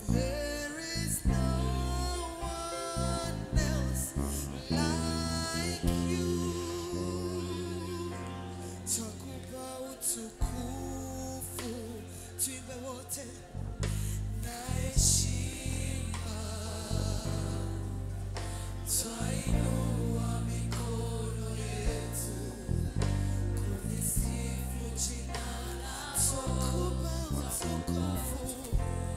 There is no one else like you. Takupa utukufu, tuimbe wote na heshima. Twainua mikono yetu kulisifu jina lako. Takupa utukufu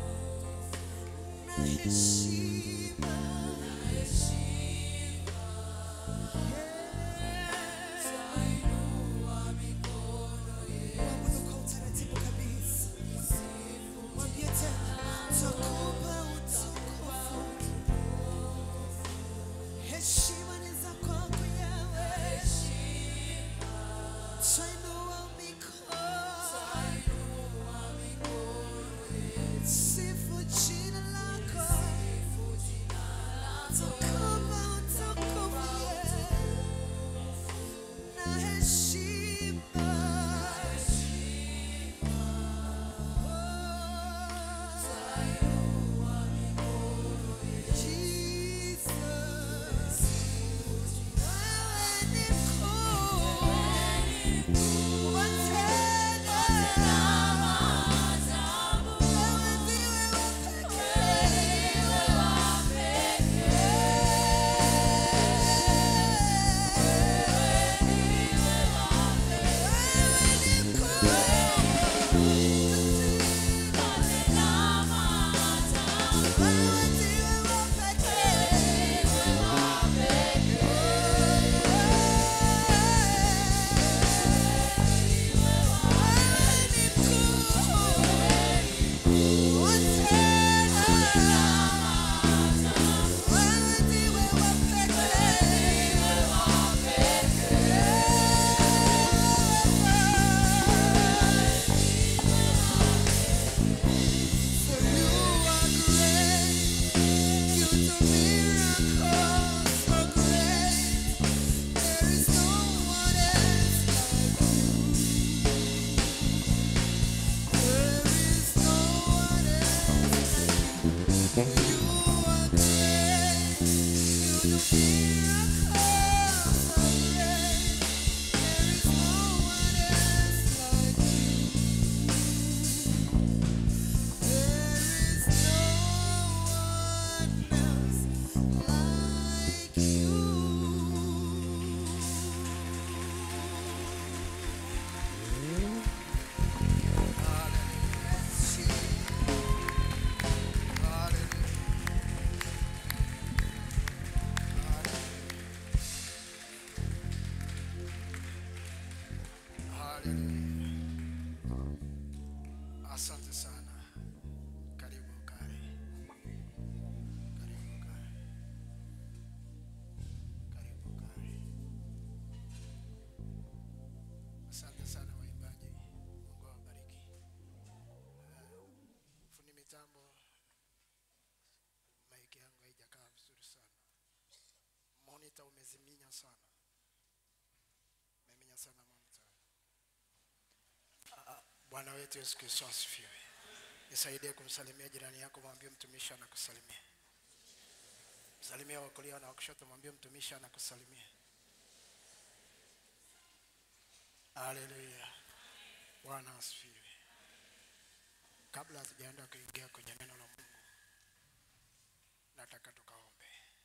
na heshima. Twainua mikono yetu. Mwabudu kwa utaratibu kabisa. Mwambie tena. Takupa utukufu. Heshima ni za kwako Yahweh. Twainua mikono. Sifu jina lako. Takupa utukufu, yeah, na heshima. Jesus, wewe ni mkuu. Watenda maajabu. Wewe ndiwe wa pekee. Asante sana. Karibu kae. Karibu kae. Karibu kae. Asante sana waimbaji. Mungu awabariki. Fundi mitambo, mic yangu haijakaa vizuri sana. Monitor umeziminya sana. Umeminya sana monitor. Bwana wetu Yesu Kristo asifiwe. Nisaidie kumsalimia jirani yako, mwambie mtumishi anakusalimia. Msalimia wa kulia na wa kushoto, mwambie mtumishi anakusalimia. Haleluya. Bwana asifiwe. Kabla hatujaenda kuingia kwenye neno la Mungu, nataka tukaombe.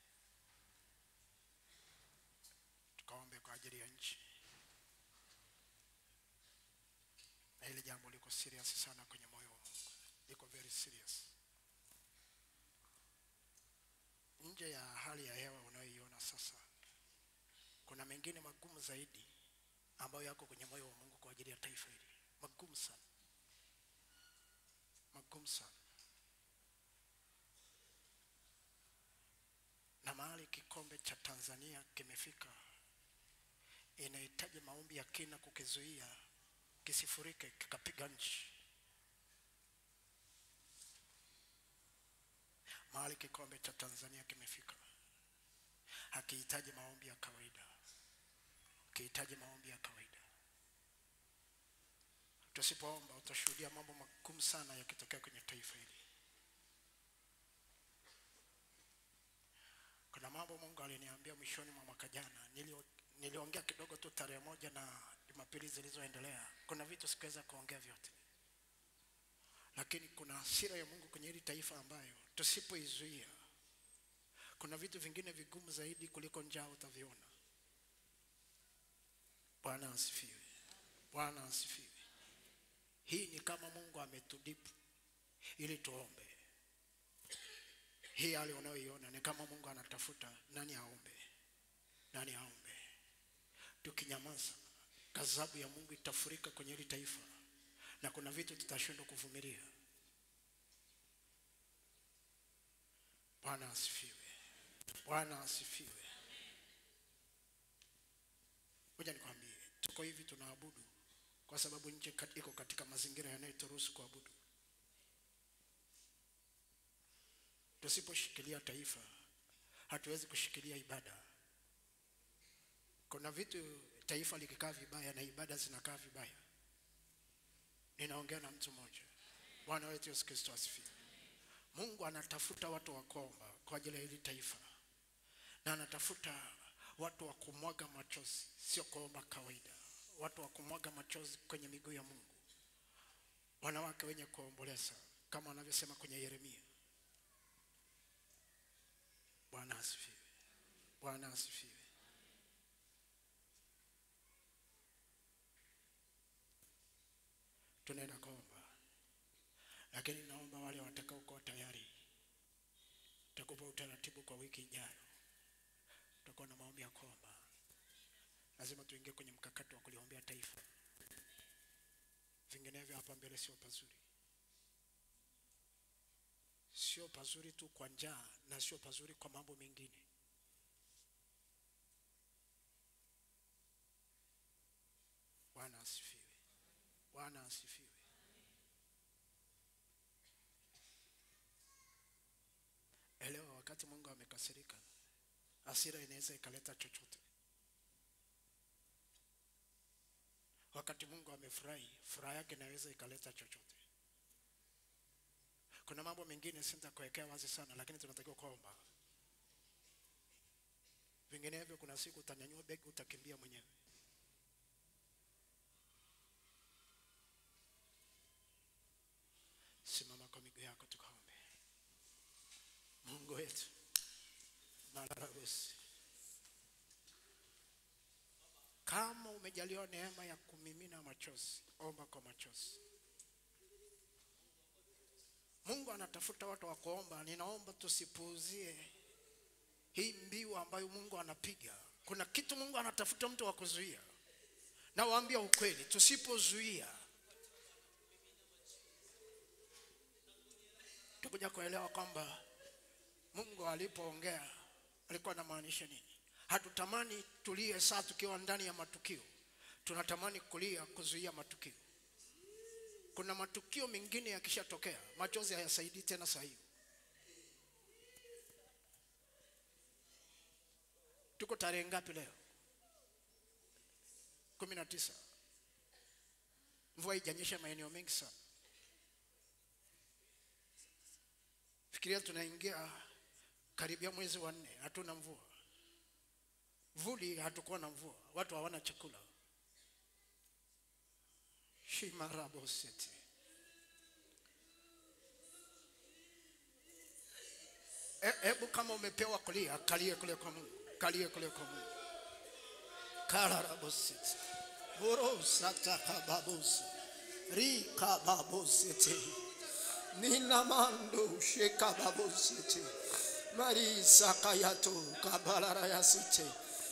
Tukaombe kwa ajili ya nchi. Na hili jambo liko serious sana kwenye moyo wa Mungu. Liko very serious. Nje ya hali ya hewa unayoiona sasa, kuna mengine magumu zaidi ambayo yako kwenye moyo wa Mungu kwa ajili ya taifa hili. Magumu sana. Magumu sana. Na mahali kikombe cha Tanzania kimefika, inahitaji maombi ya kina kukizuia kisifurike kikapiga nchi. Mahali kikombe cha Tanzania kimefika, hakihitaji maombi ya kawaida. Hakihitaji maombi ya kawaida. Tusipoomba utashuhudia mambo magumu sana yakitokea kwenye taifa hili. mambo Mungu aliniambia mwishoni mwa mwaka jana. Niliongea kidogo tu tarehe moja na Jumapili zilizoendelea. Kuna vitu sikuweza kuongea vyote. Lakini kuna hasira ya Mungu kwenye hili taifa ambayo tusipoizuia, kuna vitu vingine vigumu zaidi kuliko njaa utaviona. Bwana asifiwe. Bwana asifiwe. Hii ni kama Mungu ametudipu ili tuombe. Hii hali unayoiona ni kama Mungu anatafuta nani aombe. Nani aombe. Tukinyamaza, ghadhabu ya Mungu itafurika kwenye hili taifa. Na kuna vitu tutashindwa kuvumilia. Bwana asifiwe. Bwana asifiwe. Ngoja nikwambie, tuko hivi tunaabudu kwa sababu nje iko katika mazingira yanayoturuhusu kuabudu. Tusiposhikilia taifa, hatuwezi kushikilia ibada. Kuna vitu taifa likikaa vibaya na ibada zinakaa vibaya. Ninaongea na mtu mmoja. Bwana wetu Yesu Kristo asifiwe. Mungu anatafuta watu wa kuomba kwa ajili ya hili taifa. Na anatafuta watu wa kumwaga machozi, sio kuomba kawaida. Watu wa kumwaga machozi kwenye miguu ya Mungu. Wanawake wenye kuomboleza kama anavyosema kwenye Yeremia. Bwana asifiwe. Bwana asifiwe. Tunaenda kuomba. Lakini naomba wale watakao kuwa tayari. Tutakupa utaratibu kwa wiki ijayo. Tutakuwa na maombi ya kuomba. Lazima tuingie kwenye mkakati wa kuliombea taifa. Vinginevyo hapa mbele sio pazuri. Sio pazuri tu kwa njaa na sio pazuri kwa mambo mengine. Bwana asifiwe. Bwana asifiwe. Elewa, wakati Mungu amekasirika, hasira inaweza ikaleta chochote. Wakati Mungu amefurahi, furaha yake inaweza ikaleta chochote. Kuna mambo mengine sitakuwekea wazi sana, lakini tunatakiwa kuomba. Vinginevyo kuna siku utanyanyua begi utakimbia mwenyewe. Simama kwa miguu yako tukaombe. Mungu wetu, malaragosi, kama umejaliwa neema ya kumimina machozi, omba kwa machozi. Mungu anatafuta watu wa kuomba. Ninaomba tusipuuzie hii mbiu ambayo Mungu anapiga. Kuna kitu Mungu anatafuta mtu wa kuzuia. Na waambia ukweli, tusipozuia tutakuja kuelewa kwamba Mungu alipoongea alikuwa anamaanisha nini. Hatutamani tulie saa tukiwa ndani ya matukio. Tunatamani kulia kuzuia matukio. Kuna matukio mengine yakishatokea, machozi hayasaidii tena saa hiyo. Tuko tarehe ngapi leo? 19. Mvua haijanyesha maeneo mengi sana. Fikiria tunaingia karibia mwezi wa 4, hatuna mvua. Vuli hatakuwa na mvua, watu hawana chakula. Shimaraboseti. Hebu kama umepewa kulia, kalie kule kwa Mungu. Kalie kule kwa Mungu. Kararaboseti. Borosata kababosi. Rika baboseti. Ninamando shekababoseti. Marisa kayato kabalarayasite.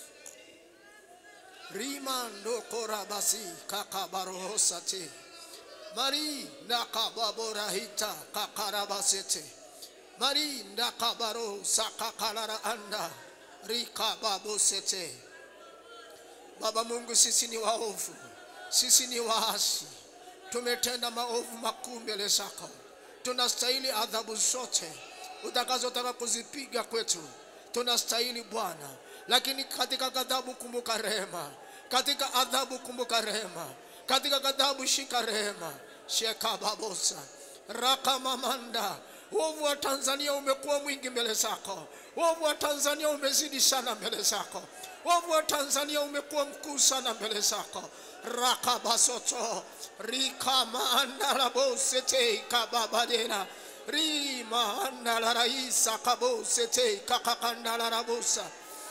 Rimando korabasi kakabarohosate. Mari nakababorahita kakarabasete. Mari nakabaro sakakalara anda rikababosete. Baba Mungu, sisi ni waovu, sisi ni waasi, tumetenda maovu makuu mbele zako. Tunastahili adhabu zote utakazotaka kuzipiga kwetu. Tunastahili Bwana, lakini katika ghadhabu kumbuka rehema, katika adhabu kumbuka rehema, katika ghadhabu shika rehema. Sheka babosa raka mamanda. Uovu wa Tanzania umekuwa mwingi mbele zako. Uovu wa Tanzania umezidi sana mbele zako. Uovu wa Tanzania umekuwa mkuu sana mbele zako. Rakabasoto rikama andalabosete kababadena rima andalaraisa kabosete kakakandalarabosa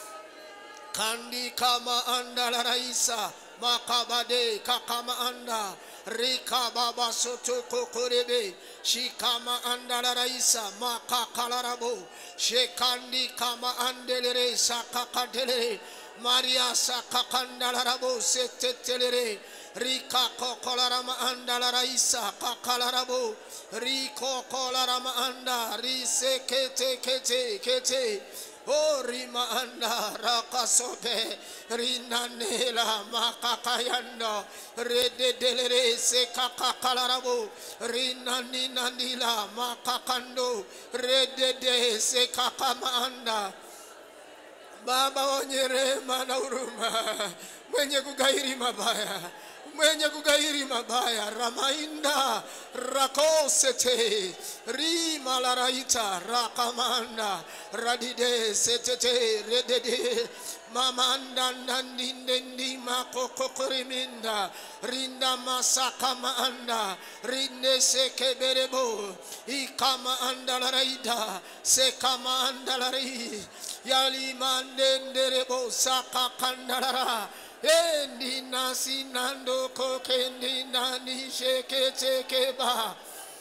kandi kama andalaraisa makabade kakama anda rika baba soto kokorebe shikama andalaraisa makakalarabo shekandi kama andelere sakakadele Maria sakakandalarabo setetelere rika kokolarama andalaraisa kakalarabo riko kolarama anda rise kete kete kete o rima anda rakasobe rinanela makakayanda rededelere sekakalarabo rinaninanila makakando redede sekakama anda. Baba wenye rehema na huruma, mwenye kugairi mabaya, mwenye kugairi mabaya, ramainda rakosete rima laraita rakamanda radide setete redede mamanda nandindendi makokokoriminda rinda masaka maanda rinde sekeberebo ikama anda laraida sekama anda lari yali mandenderebo saka kandalara endi nasi nando kokendi nani shekete keba.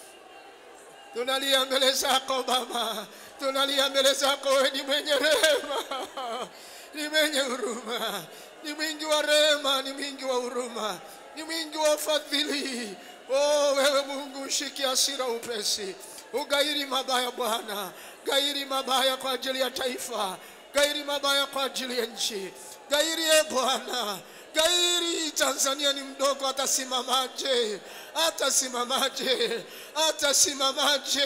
Tunalia mbele zako Baba, tunalia mbele zako. Ni mwenye rehema, ni mwenye huruma, ni mwingi wa rehema, ni mwingi wa huruma, ni mwingi wa fadhili. Oh, wewe Mungu shiki hasira upesi, ugairi mabaya Bwana, gairi mabaya kwa ajili ya taifa, gairi mabaya kwa ajili ya nchi, gairi Bwana, gairi. Tanzania ni mdogo, atasimamaje? Atasimamaje? Atasimamaje?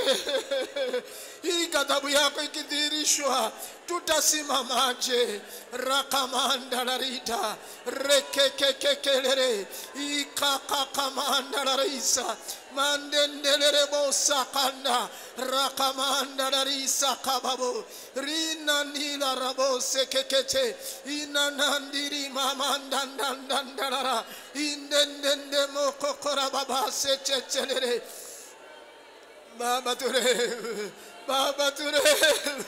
Hii ghadhabu yako ikidhihirishwa, tutasimamaje? Rakamanda larita rekekekelere ikakakamanda larisa mandendelere bosakanda rakamanda larisa kababo rina nila rabose kekete inanandiri mamandandandandara indendende mokokora baba secechelere. Baba turehemu, Baba turehemu,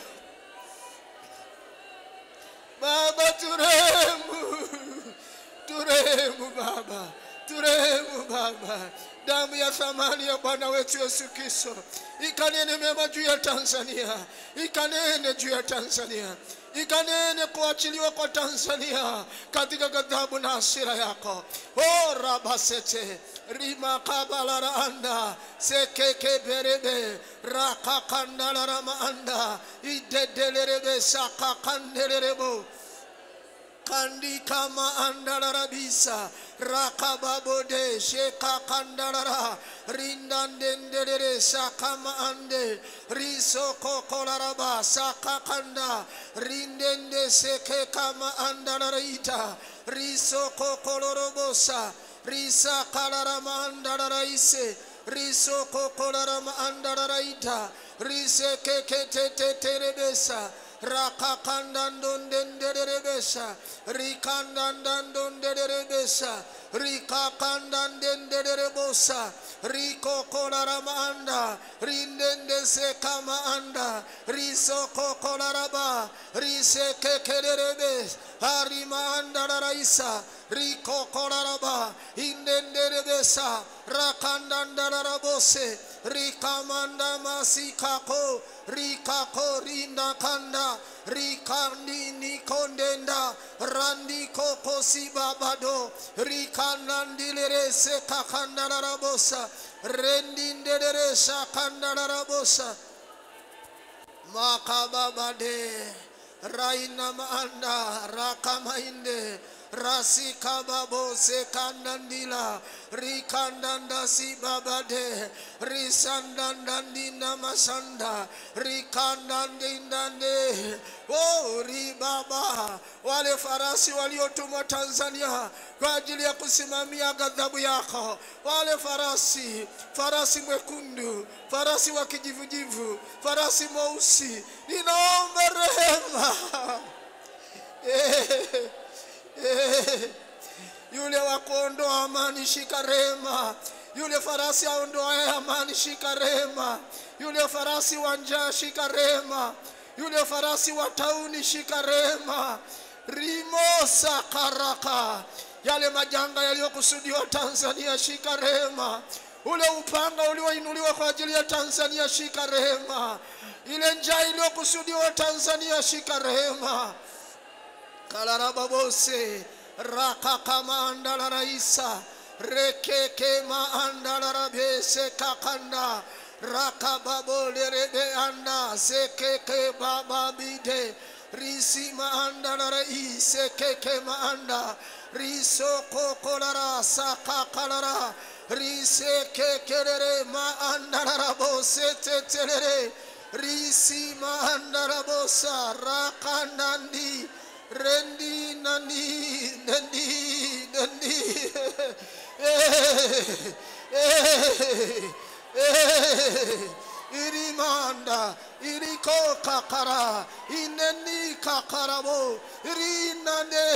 Baba turehemu, turehemu Baba, turehemu Baba. Damu ya thamani ya Bwana wetu Yesu Kristo ikanene mema juu ya Tanzania, ikanene juu ya Tanzania, ikanene kuachiliwa kwa Tanzania katika ghadhabu na hasira yako. Oh rabasete rima kabalara anda sekeke berebe rakakandalara maanda idedelerebe sakakandelerebo kandi kama andalara bisa rakababode sheka kandalara rindandendelere sakama ande risoko kolaraba sakakanda rindende seke kama andalara ita risoko kolorobosa risa kalarama andalara ise risoko kolarama andalara ita rise keketeteterebesa rakakandandondenderebesa rikandandandonderebesa rikakandandendebosa rikokolaramaanda rindendese kamaanda risokokolaraba risekekerebe harimaandararaisa rikokolaraba indenderebesa rakandandararabose rikamanda masikako rikako rinda kanda rikandi nikondenda randi koko sibabado rikanandilere sekakandararabosa rendindere sakandararabosa makababade raina maanda rakamainde rasika babo sekandandila rikandanda si babade risandandandina masanda rikandandindande. Oh ribaba, wale farasi waliotumwa Tanzania kwa ajili ya kusimamia ghadhabu yako, wale farasi mwekundu, farasi wa kijivujivu, farasi mweusi, ninaomba rehema. Yule wa kuondoa amani, shika rehema. Yule farasi aondoaye amani, shika rehema. Yule farasi wa njaa, shika rehema. Yule farasi wa tauni, shika rehema. Rimosa karaka, yale majanga yaliyokusudiwa Tanzania, shika rehema. Ule upanga ulioinuliwa kwa ajili ya Tanzania, shika rehema. Ile njaa iliyokusudiwa Tanzania, shika rehema. Kalarababose raka kama andala raisa rekeke maandala rabese kakanda raka babole rebe anda sekeke baba bide risi maandala raise keke maanda riso kokolara saka kalara rise kekerere maandala rabose tetelere risi maandala bosa raka nandi rendi nani irimanda iriko kakara ineni kakarabo irinane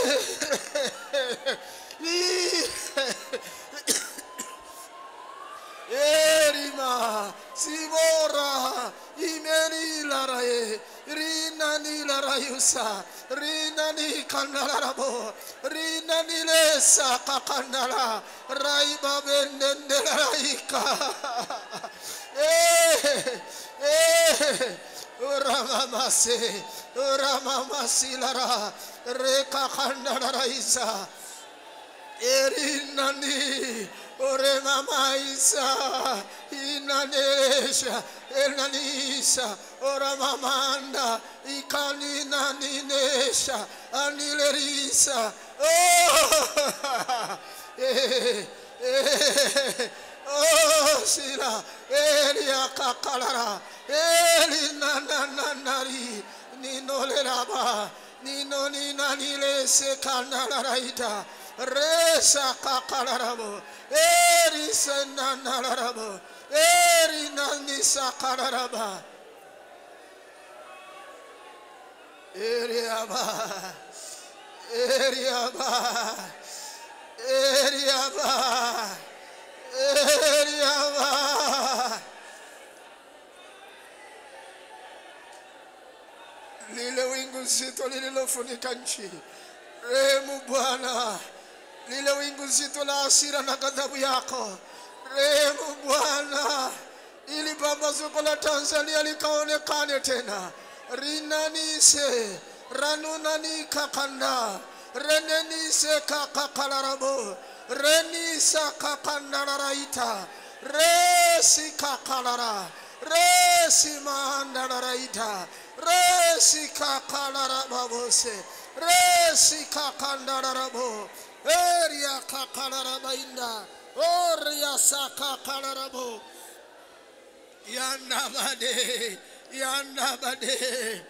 erima simora imeni larae rinani larayusa rinani kandarabo rinani lesa kakandara raiba bendendelaika uramamasi lara reka kandara isa erinani ore mama isa inanesha enanisa ora mamanda ikanina ninesha anilerisa oh sila elia kakalara elinananari ninoleraba ninonanilese kanaraita resa kakalarabo erisenanalarabo erinanisa kalaraba eriaba lile wingu zito lililofunika nchi, rehemu Bwana. Lile wingu zito la hasira na ghadhabu yako, rehemu Bwana, ili pambazuko la Tanzania likaonekane tena. Rinanise ranunani kakanda renenise kakakalarabo renisa kakandararaita resi kakalara resi maandararaita resi kakalarababose resi kakandararabo eria kakalarabainda oria sakakalarabo yandabade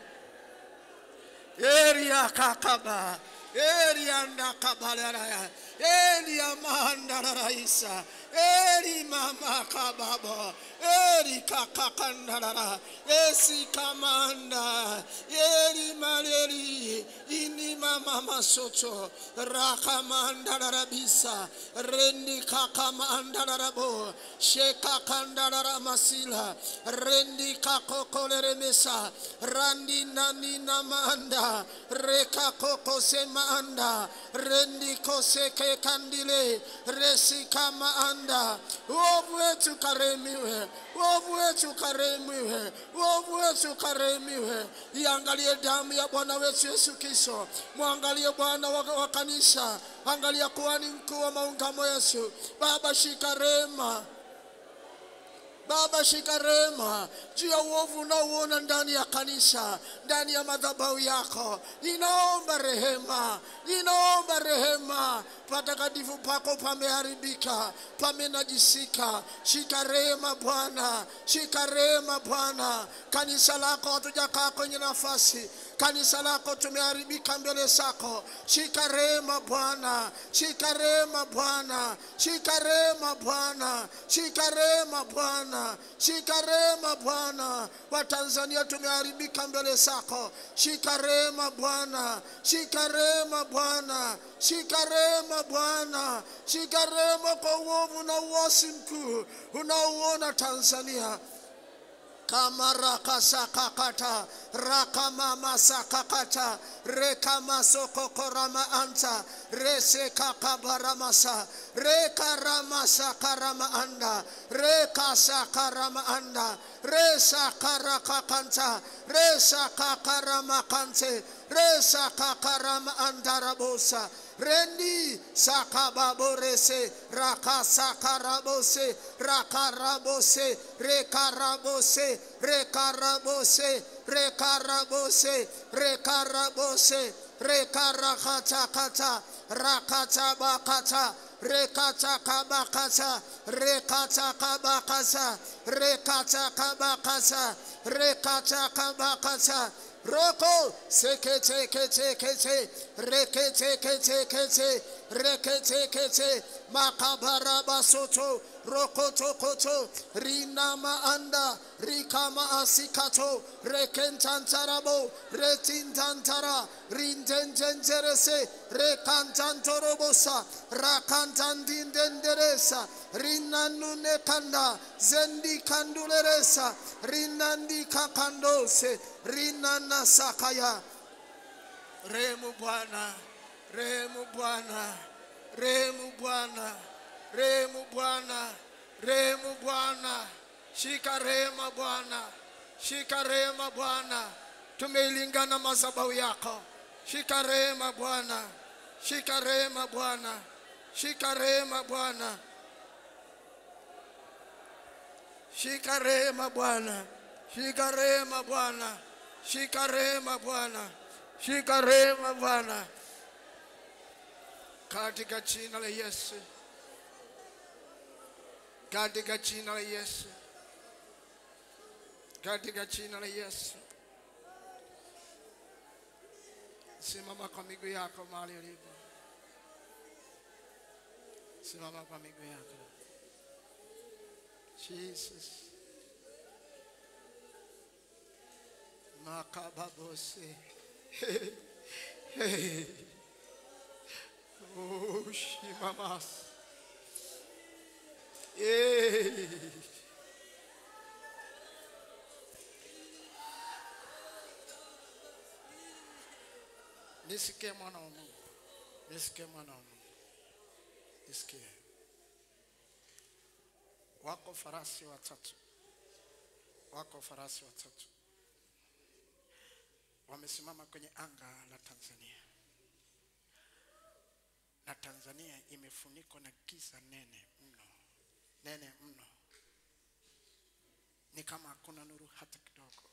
eria kakaba eria ndakabalaraya eria maandararaisa eri mama kababo eri kakakandara esi kamanda eri maleri ini mama masoto rakamandara bisa rendi kakamandara bo shekakandara masila rendi kakokolere mesa randi nani namanda rekakoko semanda rendi koseke kandile resi kama anda uovu wetu karemiwe, uovu wetu karemiwe, uovu wetu karemiwe. Iangalie damu ya Bwana wetu Yesu Kristo, muangalie Bwana wa kanisa, angalia kuhani mkuu wa maungamo Yesu. Baba shika rehema, Baba, shika rehema juu ya uovu unaouona ndani ya kanisa, ndani ya madhabahu yako. Ninaomba rehema, ninaomba rehema. Patakatifu pako pameharibika, pamenajisika. Shika rehema Bwana, shika rehema Bwana. Kanisa lako hatujakaa kwenye nafasi, kanisa lako tumeharibika mbele zako. Shika rehema Bwana, shika rehema Bwana, shika rehema Bwana, shika rehema Bwana, shika rehema Bwana. Wa Tanzania tumeharibika mbele zako. Shika rehema Bwana, shika rehema Bwana, shika rehema Bwana, shika rehema kwa uovu na uasi mkuu unaouona Tanzania. Kama rakasakakata, rakamamasakakata, rekamasokokorama anta, resekakabaramasa, rekaramasakarama anda, rekasakarama anda, resakarakakanta, resakakaramakante, resakakarama andarabosa. Rendi sakababorese, rakasakarabose, rakarabose, rekarabose, rekarabose, rekarabose, rekarabose, rekarakatakata, rakatabakata, rekatakabakata, rekatakabakata, rekatakabakata, rekatakabakata. Roko sekete kete kete rekete kete kete rekete kete makabara basoto rokoto koto rinama anda rikama asikato rekentantarabo retintantara rindenjenjerese rekantantorobosa rakantandindenderesa rinanune kanda zendi kanduleresa rinandi kakandose rinana sakaya. Rehemu Bwana, rehemu Bwana, rehemu Bwana, rehemu Bwana, rehemu Bwana. Shika rehema Bwana, shika rehema Bwana. Tumeilingana madhabahu yako. Shika rehema Bwana, shika rehema Bwana, shika rehema Bwana, shika rehema Bwana, shika rehema Bwana, shika rehema Bwana, shika rehema Bwana. Katika jina la Yesu, katika jina la Yesu, katika jina la Yesu. Simama kwa miguu yako mahali ulipo. Simama kwa miguu yako. Jesus. Makababose. Hey. Oh, shimamas. Hey. Nisikie mwana wa Mungu. Nisikie mwana wa Mungu. Nisikie. Wako farasi watatu. Wako farasi watatu. Wamesimama kwenye anga la Tanzania. Na Tanzania imefunikwa na giza nene mno. Nene mno. Ni kama hakuna nuru hata kidogo.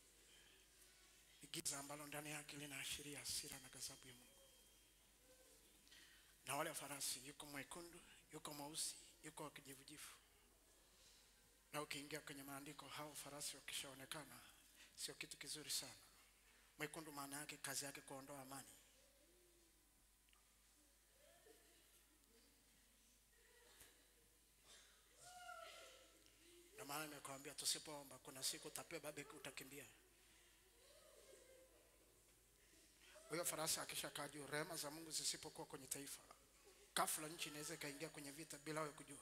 Giza ambalo ndani yake linaashiria hasira na ghadhabu ya Mungu. Na wale farasi, yuko mwekundu, yuko mweusi, yuko wa kijivujivu. Na ukiingia kwenye maandiko, hao farasi wakishaonekana sio kitu kizuri sana. Mwekundu maana yake kazi yake kuondoa amani. Na maana nimekuambia tusipoomba kuna siku utapewa beki utakimbia. Huyo farasi akishakaa juu, rehema za Mungu zisipokuwa kwenye taifa, ghafla nchi inaweza kaingia kwenye vita bila wewe kujua.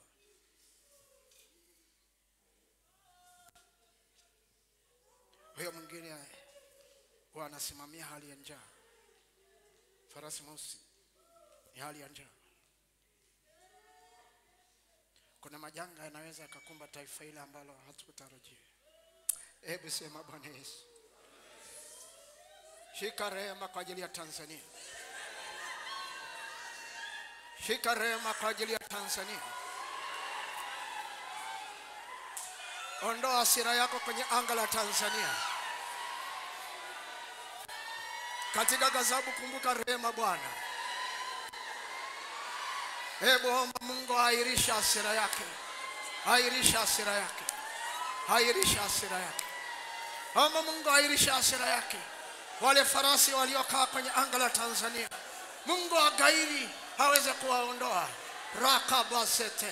Huyo mwingine anasimamia hali ya njaa. Farasi mweusi ni hali ya njaa. Kuna majanga yanaweza yakakumba taifa ile ambalo hatukutarajia. Hebu sema Bwana Yesu. Shika rehema kwa ajili ya Tanzania. Shika rehema kwa ajili ya Tanzania. Ondoa hasira yako kwenye anga la Tanzania. Katika ghadhabu kumbuka rehema Bwana. Hebu omba Mungu airisha hasira yake. Airisha hasira yake. Airisha hasira yake. Omba Mungu airisha hasira yake. Wale farasi waliokaa kwenye anga la Tanzania, Mungu agairi haweze kuwaondoa. Rakabasete.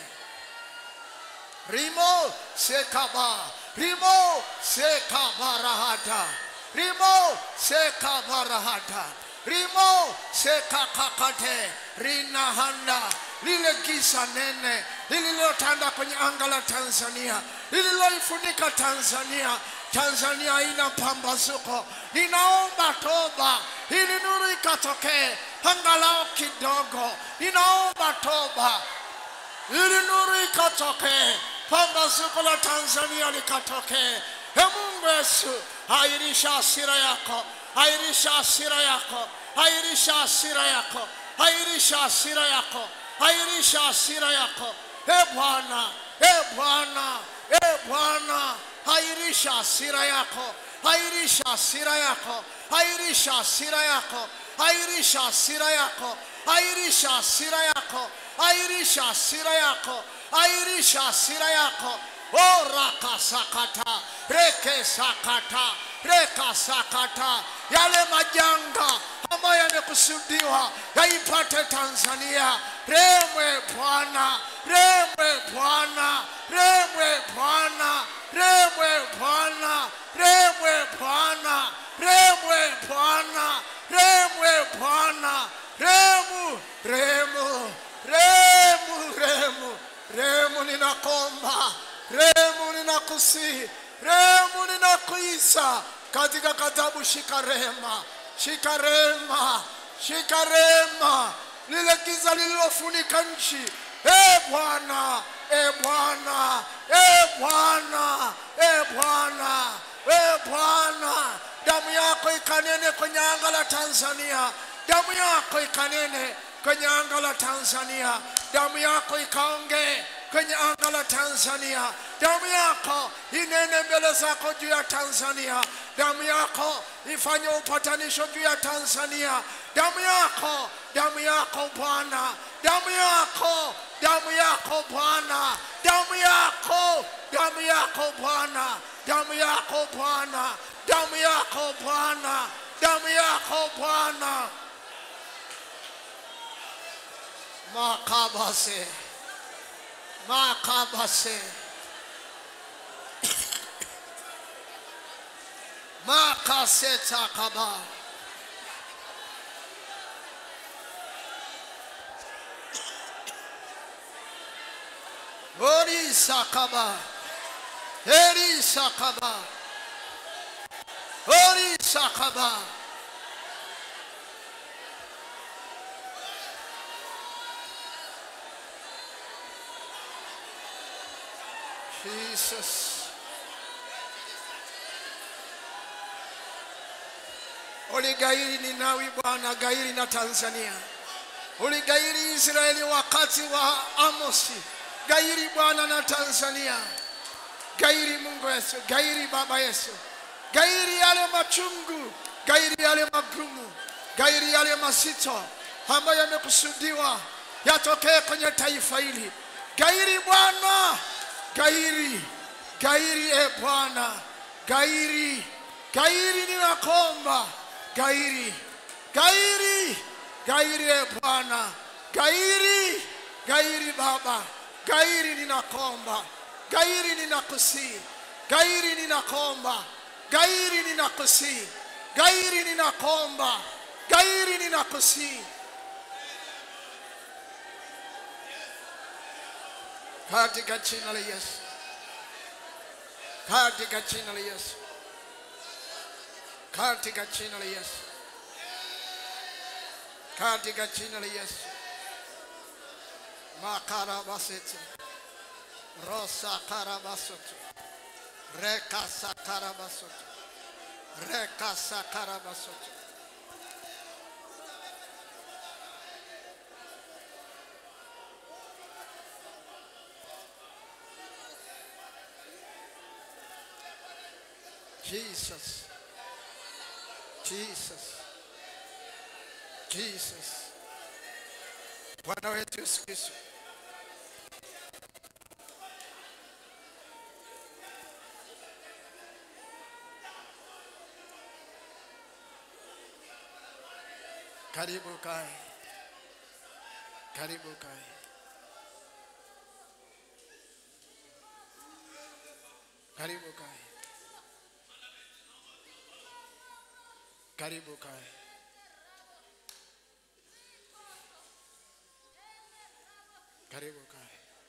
Rimo sekaba. Rimo sekabarahada. Rimo sekabarahada. Rimo sekakakate. Rinahanda. Lile giza nene lililotanda kwenye anga la Tanzania, lililoifunika Tanzania. Tanzania haina pambazuko. Ninaomba toba ili nuru ikatokee angalau kidogo. Ninaomba toba ili nuru ikatokee, pambazuko la Tanzania likatokee. Mungu Yesu, airisha hasira yako. Airisha hasira yako. Airisha hasira yako. Airisha hasira yako. Airisha hasira yako. Bwana, Bwana, Bwana, airisha hasira yako. Airisha hasira yako. Airisha hasira yako. Airisha hasira yako. Airisha hasira yako. Airisha hasira yako. Airisha hasira yako. Ora sakata, reke sakata, reka sakata. Yale majanga ambayo yamekusudiwa yaipate Tanzania, remwe Bwana, remwe Bwana, remwe Bwana, remwe Bwana, remwe Bwana, remwe Bwana, remwe Bwana, remu, remu, remu, remu, remu ninakomba, remu ninakusihi, remu ninakuisa katika kitabu shika rehema. Shika rehema, shika rehema. Lile giza lililofunika nchi, Bwana, Bwana, Bwana, Bwana, Bwana, damu yako ikanene kwenye anga la Tanzania. Damu yako ikanene kwenye anga la Tanzania. Damu yako ikaonge kwenye anga la Tanzania. Damu yako inene mbele zako juu ya Tanzania. Damu yako ifanye upatanisho juu ya Tanzania. Damu yako Bwana. Damu yako Bwana. Damu yako Bwana. Damu yako Bwana. Damu yako Bwana. Damu yako Bwana. Makabase. Makabase. Makaseta kaba. Ori sakaba. Eri sakaba. Ori sakaba. Jesus. Uligairi Ninawi Bwana, gairi na Tanzania. Uligairi Israeli wakati wa Amosi. Gairi Bwana na Tanzania. Gairi Mungu Yesu, gairi Baba Yesu. Gairi yale machungu, gairi yale magumu, gairi yale masito ambayo yamekusudiwa yatokee kwenye taifa hili. Gairi Bwana, gairi, gairi Bwana, gairi, gairi ninakomba, gairi, gairi, gairi Bwana, gairi, gairi Baba, gairi ninakomba, gairi ninakusihi, gairi ninakomba, gairi ninakusihi, gairi ninakomba, gairi ninakusihi. Katika jina la Yesu. Katika jina la Yesu. Katika jina la Yesu. Katika jina la Yesu. Makarabasete. Rosa karabasoto. Rekasa karabasoto. Rekasa karabasoto. Jesus. Jesus. Jesus. Bwana wetu Yesu Kristo. Karibu kae. Karibu kae. Karibu kae. Karibu kae. Karibu kae.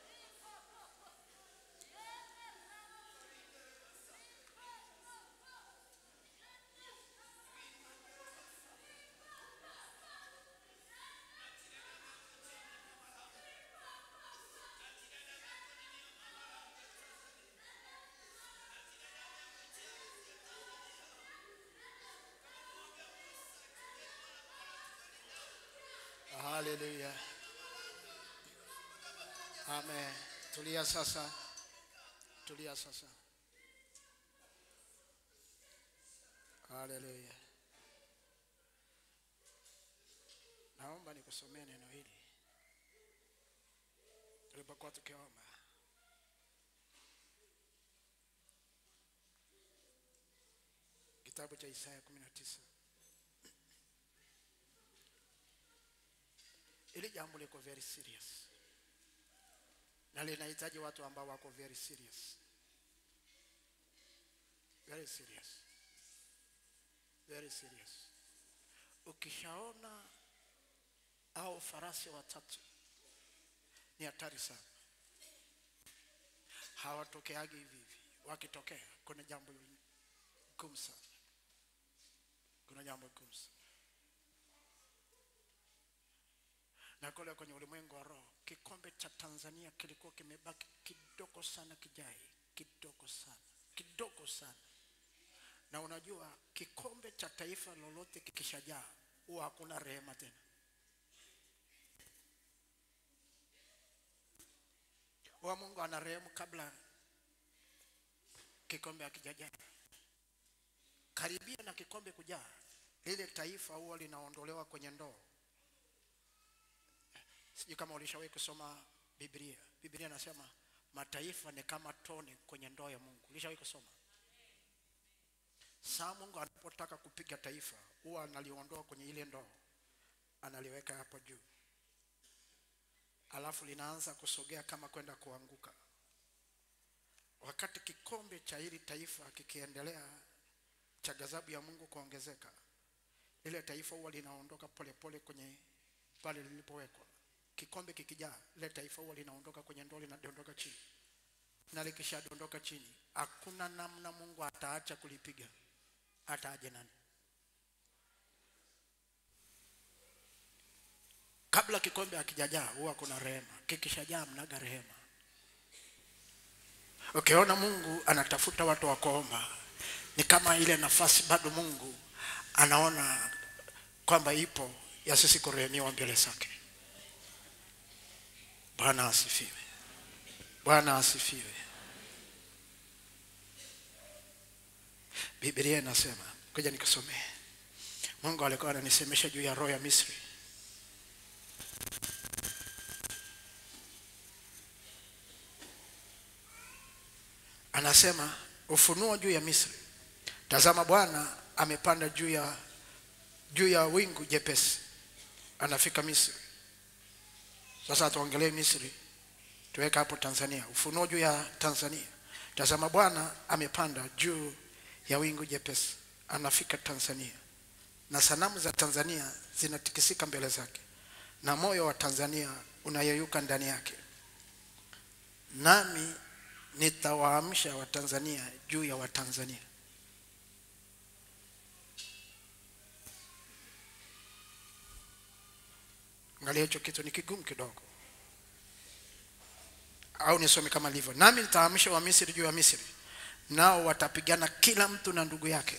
Hallelujah. Amen. Tulia sasa. Tulia sasa. Hallelujah. Naomba nikusomee neno hili. Tulipokuwa tukiomba. Kitabu cha Isaya 19. Ili jambo liko very serious. Na linahitaji watu ambao wako very serious. Very serious. Very serious. Ukishaona au farasi watatu ni hatari sana. Hawatokeagi hivi. Wakitokea kuna jambo gumu sana. Kuna jambo gumu sana. Na kule kwenye ulimwengu wa roho, kikombe cha Tanzania kilikuwa kimebaki kidogo sana kijai, kidogo sana, kidogo sana. Na unajua kikombe cha taifa lolote kikishajaa, huwa hakuna rehema tena. Huwa Mungu anarehemu kabla kikombe hakijajaa. Karibia na kikombe kujaa, lile taifa huwa linaondolewa kwenye ndoo. Sijui kama ulishawahi kusoma Biblia. Biblia inasema mataifa ni kama tone kwenye ndoo ya Mungu. Ulishawahi kusoma? Saa Mungu anapotaka kupiga taifa, huwa analiondoa kwenye ile ndoo, analiweka hapo juu. Alafu linaanza kusogea kama kwenda kuanguka. Wakati kikombe cha hili taifa kikiendelea cha ghadhabu ya Mungu kuongezeka, ile taifa huwa linaondoka polepole kwenye pale lilipowekwa. Kikombe kikijaa, ile taifa huwa linaondoka kwenye ndoo, linadondoka chini. Na likishadondoka chini, hakuna namna Mungu ataacha kulipiga. Ataaje nani? Kabla kikombe hakijajaa huwa kuna rehema. Kikishajaa mnaga rehema. Ukiona Mungu anatafuta watu wa kuomba, ni kama ile nafasi bado Mungu anaona kwamba ipo ya sisi kurehemiwa mbele zake. Bwana asifiwe. Bwana asifiwe. Biblia inasema, ngoja nikusomee. Mungu alikuwa ananisemesha juu ya roho ya Misri. Anasema ufunuo juu ya Misri. Tazama Bwana amepanda juu ya wingu jepesi. Anafika Misri. Sasa tuongelee Misri. Tuweka hapo Tanzania. Ufunuo juu ya Tanzania. Tazama Bwana amepanda juu ya wingu jepesi. Anafika Tanzania. Na sanamu za Tanzania zinatikisika mbele zake. Na moyo wa Tanzania unayeyuka ndani yake. Nami nitawaamsha wa Tanzania juu ya wa Tanzania. Angalia hicho kitu ni kigumu kidogo. Au nisome kama livyo. Nami nitawaamsha wa Misri juu ya Misri. Nao watapigana kila mtu na ndugu yake.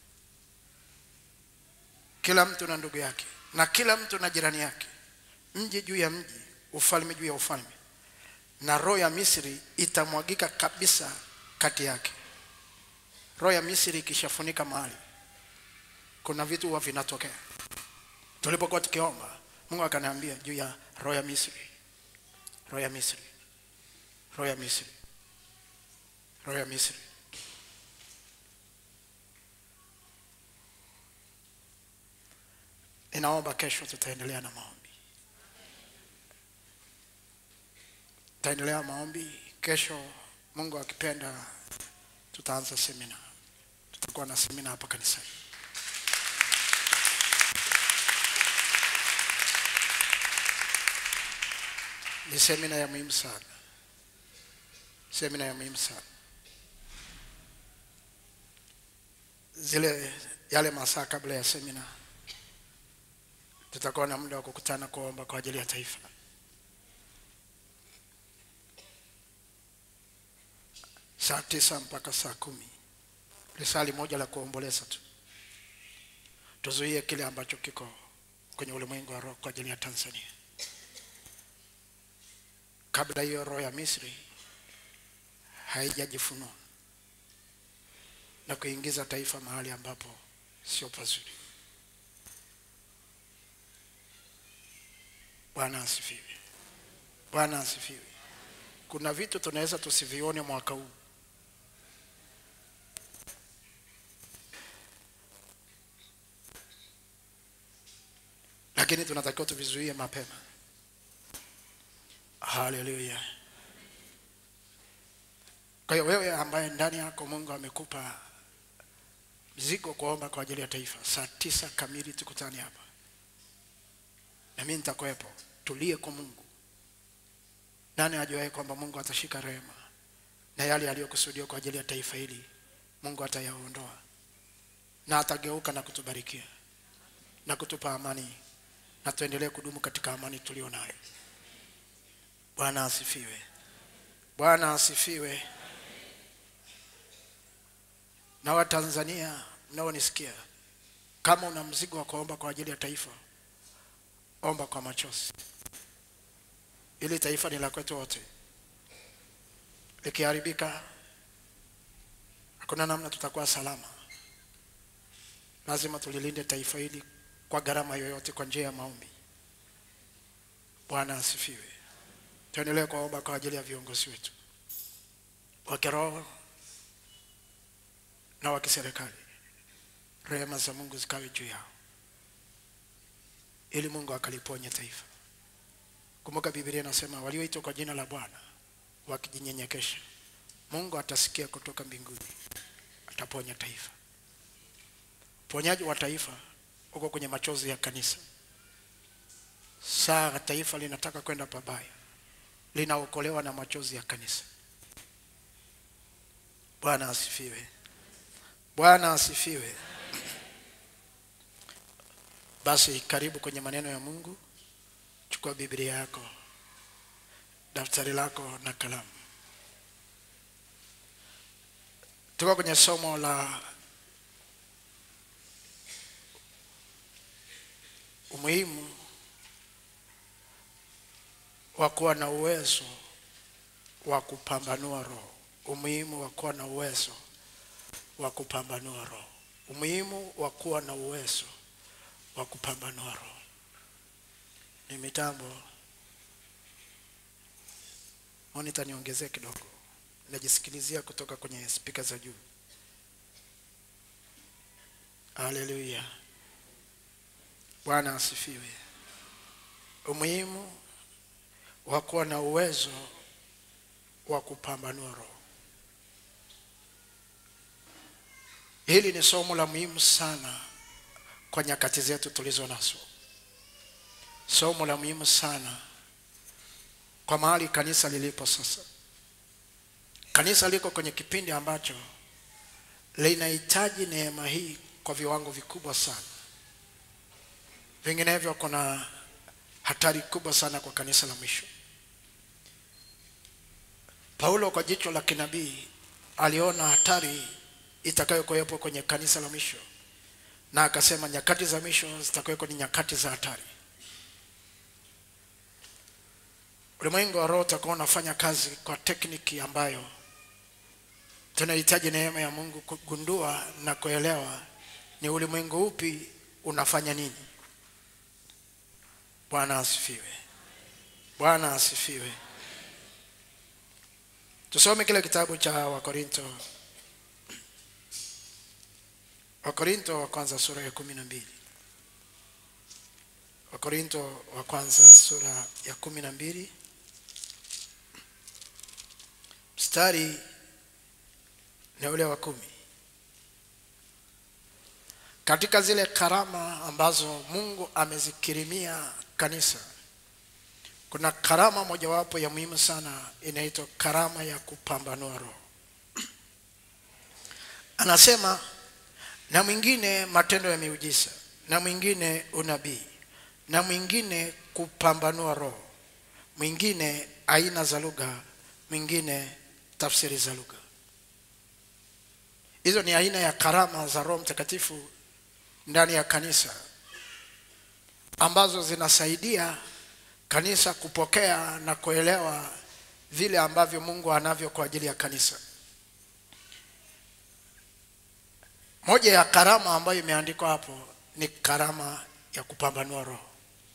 Kila mtu na ndugu yake. Na kila mtu na jirani yake. Mji juu ya mji, ufalme juu ya ufalme. Na roho ya Misri itamwagika kabisa kati yake. roho ya Misri ikishafunika mahali, kuna vitu huwa vinatokea. Tulipokuwa tukiomba, Mungu akaniambia juu ya roho ya Misri. Roho ya Misri. Roho ya Misri. Roho ya Misri. Ninaomba kesho tutaendelea na maombi. Tutaendelea maombi. Kesho Mungu akipenda tutaanza semina. Tutakuwa na semina hapa kanisani. Ni semina ya muhimu sana. Semina ya muhimu sana. Yale masaa kabla ya semina tutakuwa na muda wa kukutana kuomba kwa ajili ya taifa. Saa 9 mpaka saa 10. Risali moja la kuomboleza tu. Tuzuie kile ambacho kiko kwenye ulimwengu wa roho kwa ajili ya Tanzania. Kabla hiyo roho ya Misri haijajifunua na kuingiza taifa mahali ambapo sio pazuri. Bwana asifiwe. Bwana asifiwe. Kuna vitu tunaweza tusivione mwaka huu, lakini tunatakiwa tuvizuie mapema. Haleluya. Kwa hiyo wewe ambaye ndani yako Mungu amekupa mzigo kuomba kwa ajili ya taifa, saa 9 kamili tukutane hapa. Na mimi nitakuwepo. Tulie kwa Mungu. Nani ajuaye kwamba Mungu atashika rehema na yale aliyokusudia kwa ajili ya taifa hili Mungu atayaondoa na atageuka na kutubarikia na kutupa amani, na tuendelee kudumu katika amani tulio nayo. Bwana asifiwe. Bwana asifiwe. Na wa Tanzania mnaonisikia, kama una mzigo wa kuomba kwa ajili ya taifa, omba kwa machozi. Ili taifa ni la kwetu wote. Likiharibika hakuna namna tutakuwa salama. Lazima tulilinde taifa hili kwa gharama yoyote, kwa njia ya maombi. Bwana asifiwe. Tuendelee kuomba kwa ajili ya viongozi wetu wa kiroho na wa kiserikali. Rehema za Mungu zikawe juu yao, ili Mungu akaliponye taifa. Kumbuka Biblia inasema walioitwa kwa jina la Bwana wakijinyenyekesha, Mungu atasikia kutoka mbinguni, ataponya taifa. Ponyaji wa taifa uko kwenye machozi ya kanisa. Saa taifa linataka kwenda pabaya, linaokolewa na machozi ya kanisa. Bwana asifiwe. Bwana asifiwe. Basi karibu kwenye maneno ya Mungu. Chukua Biblia yako, daftari lako na kalamu. Tuko kwenye somo la umuhimu wa kuwa na uwezo wa kupambanua roho. Umuhimu wa kuwa na uwezo wa kupambanua roho. Umuhimu wa kuwa na uwezo wa kupambanua roho. Ni mitambo. Monitor niongezee kidogo. Najisikilizia kutoka kwenye speaker za juu. Haleluya. Bwana asifiwe. Umuhimu wa kuwa na uwezo wa kupambanua roho. Hili ni somo la muhimu sana kwa nyakati zetu tulizo nazo. Somo la muhimu sana kwa mahali kanisa lilipo sasa. Kanisa liko kwenye kipindi ambacho linahitaji neema hii kwa viwango vikubwa sana. Vinginevyo kuna hatari kubwa sana kwa kanisa la mwisho. Paulo kwa jicho la kinabii aliona hatari itakayokuwepo kwenye kanisa la mwisho, na akasema nyakati za mwisho zitakuwepo ni nyakati za hatari. Ulimwengu wa roho utakuwa unafanya kazi kwa tekniki ambayo tunahitaji neema ya Mungu kugundua na kuelewa ni ulimwengu upi unafanya nini. Bwana asifiwe. Bwana asifiwe. Tusome kile kitabu cha Wakorinto wa kwanza sura ya 12. Wakorinto wa kwanza sura ya 12 mstari na ule wa 10. Katika zile karama ambazo Mungu amezikirimia kanisa, kuna karama mojawapo ya muhimu sana inaitwa karama ya kupambanua roho. Anasema na mwingine matendo ya miujiza, na mwingine unabii, na mwingine kupambanua roho, mwingine aina za lugha, mwingine tafsiri za lugha. Hizo ni aina ya karama za Roho Mtakatifu ndani ya kanisa ambazo zinasaidia kanisa kupokea na kuelewa vile ambavyo Mungu anavyo kwa ajili ya kanisa. Moja ya karama ambayo imeandikwa hapo ni karama ya kupambanua roho.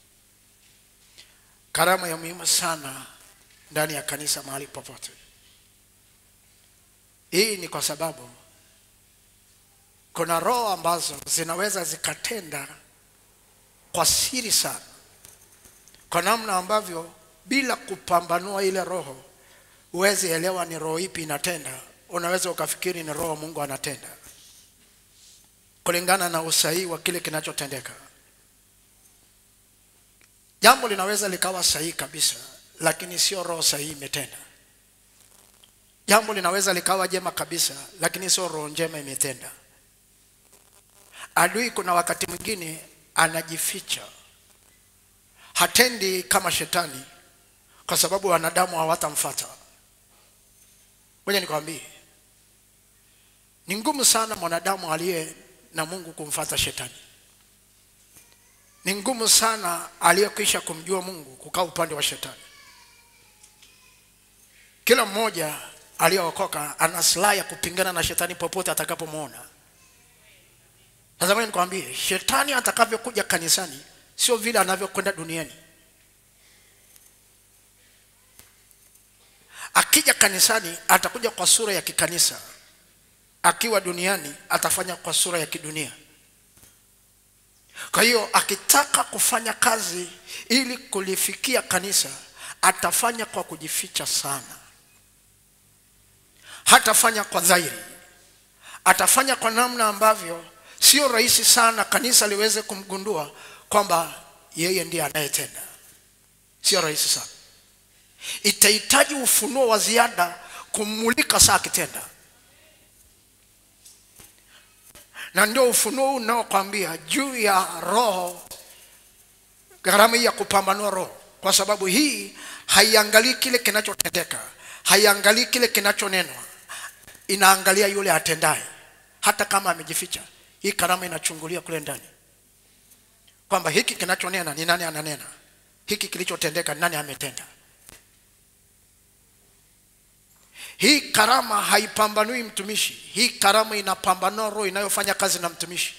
Karama ya muhimu sana ndani ya kanisa mahali popote. Hii ni kwa sababu kuna roho ambazo zinaweza zikatenda kwa siri sana, kwa namna ambavyo bila kupambanua ile roho huwezi elewa ni roho ipi inatenda. Unaweza ukafikiri ni roho Mungu anatenda kulingana na usahihi wa kile kinachotendeka. Jambo linaweza likawa sahihi kabisa, lakini sio roho sahihi imetenda. Jambo linaweza likawa jema kabisa, lakini sio roho njema imetenda. Adui kuna wakati mwingine anajificha, hatendi kama shetani kwa sababu wanadamu hawatamfuata. Ngoja nikwambie, ni ngumu sana mwanadamu aliye na Mungu kumfuata shetani. Ni ngumu sana aliyekwisha kumjua Mungu kukaa upande wa shetani. Kila mmoja aliyeokoka ana silaha ya kupingana na shetani popote atakapomuona. Lazima nikwambie, shetani atakavyokuja kanisani sio vile anavyokwenda duniani. Akija kanisani atakuja kwa sura ya kikanisa, akiwa duniani atafanya kwa sura ya kidunia. Kwa hiyo akitaka kufanya kazi ili kulifikia kanisa, atafanya kwa kujificha sana. Hatafanya kwa dhahiri. Atafanya kwa namna ambavyo sio rahisi sana kanisa liweze kumgundua kwamba yeye ndiye anayetenda. Sio rahisi sana. Itahitaji ufunuo wa ziada kumulika saa kitenda. Na ndio ufunuo unaokuambia juu ya roho, karama ya kupambanua roho, kwa sababu hii haiangalii kile kinachotendeka, haiangalii kile kinachonenwa, inaangalia yule atendaye. Hata kama amejificha, hii karama inachungulia kule ndani kwamba hiki kinachonena ni nani ananena, hiki kilichotendeka ni nani ametenda. Hii karama haipambanui mtumishi, hii karama inapambanua roho inayofanya kazi na mtumishi.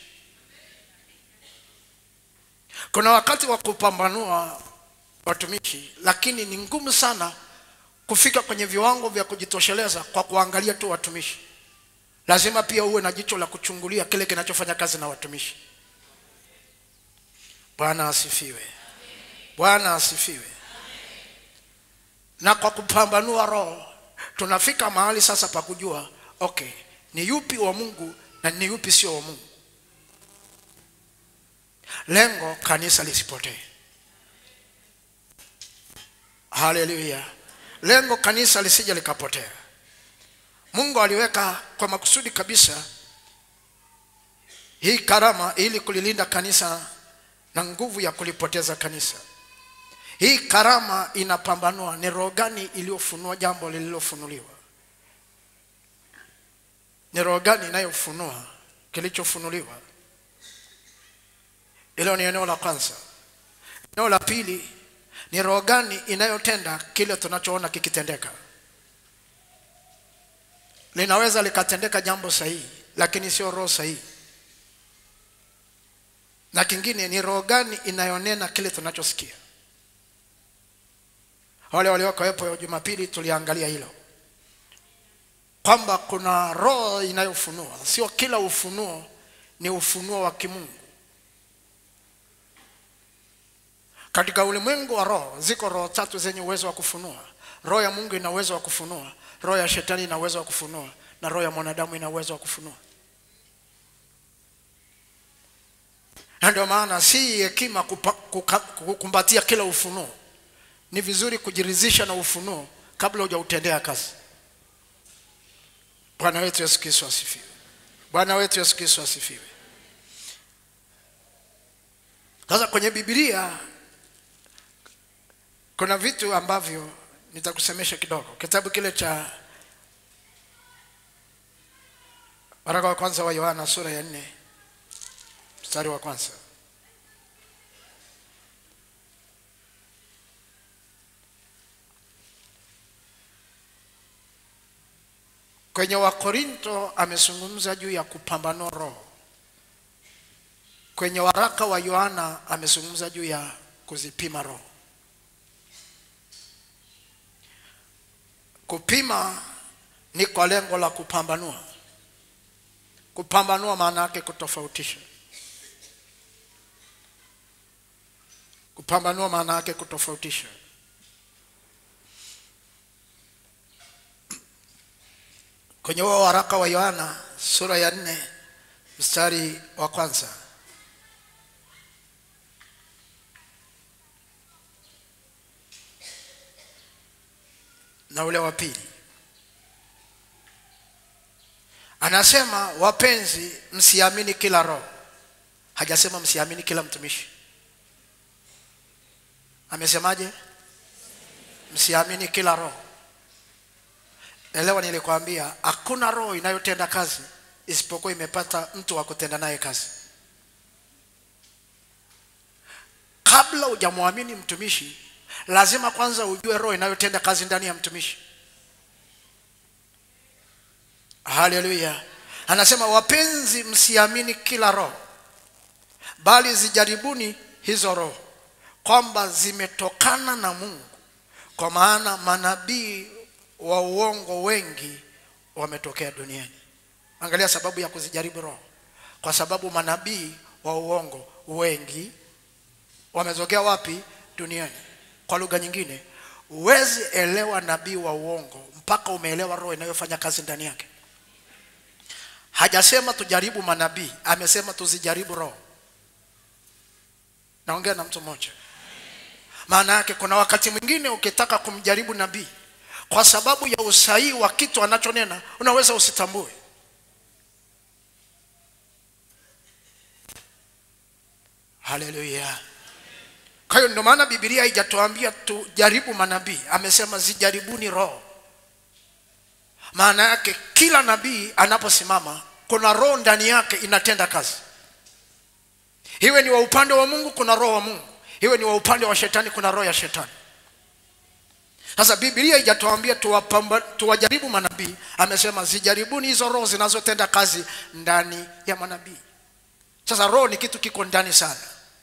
Kuna wakati wa kupambanua watumishi, lakini ni ngumu sana kufika kwenye viwango vya kujitosheleza kwa kuangalia tu watumishi. Lazima pia uwe na jicho la kuchungulia kile kinachofanya kazi na watumishi. Bwana asifiwe. Bwana asifiwe. Na kwa kupambanua roho tunafika mahali sasa pa kujua, okay, ni yupi wa Mungu na ni yupi sio wa Mungu. Lengo kanisa lisipotee. Haleluya. Lengo kanisa lisije likapotea. Mungu aliweka kwa makusudi kabisa hii karama ili kulilinda kanisa na nguvu ya kulipoteza kanisa. Hii karama inapambanua ni roho gani iliyofunua jambo lililofunuliwa. Ni roho gani inayofunua kilichofunuliwa. Hilo ni eneo la kwanza. Eneo la pili ni roho gani inayotenda kile tunachoona kikitendeka. linaweza likatendeka jambo sahihi, lakini sio roho sahihi. Na kingine ni roho gani inayonena kile tunachosikia. Wale waliokuwepo Jumapili tuliangalia hilo, kwamba kuna roho inayofunua. Sio kila ufunuo ni ufunuo wa kimungu. Katika ulimwengu wa roho ziko roho tatu zenye uwezo wa kufunua. Roho ya Mungu ina uwezo wa kufunua, roho ya shetani ina uwezo wa kufunua, na roho ya mwanadamu ina uwezo wa kufunua. Na ndio maana si hekima kukumbatia kila ufunuo. Ni vizuri kujiridhisha na ufunuo kabla hujautendea kazi. Bwana wetu Yesu Kristo asifiwe. Bwana wetu Yesu Kristo asifiwe. Sasa kwenye Biblia kuna vitu ambavyo nitakusemesha kidogo. Kitabu kile cha waraka wa kwanza wa Yohana sura ya 4 mstari wa kwanza. Kwenye Wakorinto amezungumza juu ya kupambanua roho. Kwenye waraka wa Yohana amezungumza juu ya kuzipima roho. Kupima ni kwa lengo la kupambanua. Kupambanua maana yake kutofautisha. Kupambanua maana yake kutofautisha. Kwenye waraka wa Yohana sura ya 4 mstari wa kwanza. Na ule wa pili. Anasema, wapenzi, msiamini kila roho. Hajasema msiamini kila mtumishi. Amesemaje? Msiamini kila roho. Elewa nilikwambia hakuna roho inayotenda kazi isipokuwa imepata mtu wa kutenda naye kazi. Kabla hujamwamini mtumishi, lazima kwanza ujue roho inayotenda kazi ndani ya mtumishi. Haleluya. Anasema, wapenzi, msiamini kila roho, bali zijaribuni hizo roho kwamba zimetokana na Mungu, kwa maana manabii wa uongo wengi wametokea duniani. Angalia sababu ya kuzijaribu roho. Kwa sababu manabii wa uongo wengi wametokea wapi? Duniani. Kwa lugha nyingine, huwezi elewa nabii wa uongo mpaka umeelewa roho inayofanya kazi ndani yake. Hajasema tujaribu manabii, amesema tuzijaribu roho. Naongea na mtu mmoja. Maana yake kuna wakati mwingine ukitaka kumjaribu nabii, kwa sababu ya usahihi wa kitu anachonena, unaweza usitambue. Haleluya. Kwa hiyo ndio maana Biblia haijatuambia tujaribu manabii, amesema zijaribuni roho. Maana yake kila nabii anaposimama kuna roho ndani yake inatenda kazi. Iwe ni wa upande wa Mungu, kuna roho wa Mungu. Iwe ni wa upande wa shetani, kuna roho ya shetani. Sasa Biblia haijatuambia tuwajaribu manabii, amesema zijaribuni hizo roho zinazotenda kazi ndani ya manabii. Sasa roho ni kitu kiko ndani sana.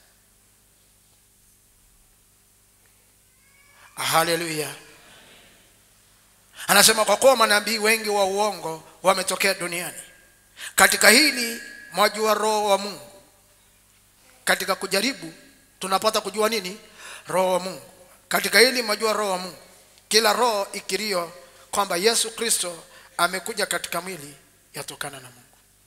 Haleluya. Anasema kwa kuwa manabii wengi wa uongo wametokea duniani. Katika hili mwajua roho wa Mungu. Katika kujaribu tunapata kujua nini? Roho wa Mungu. Katika hili mwajua roho wa Mungu. Kila roho ikirio kwamba Yesu Kristo amekuja katika mwili yatokana na Mungu.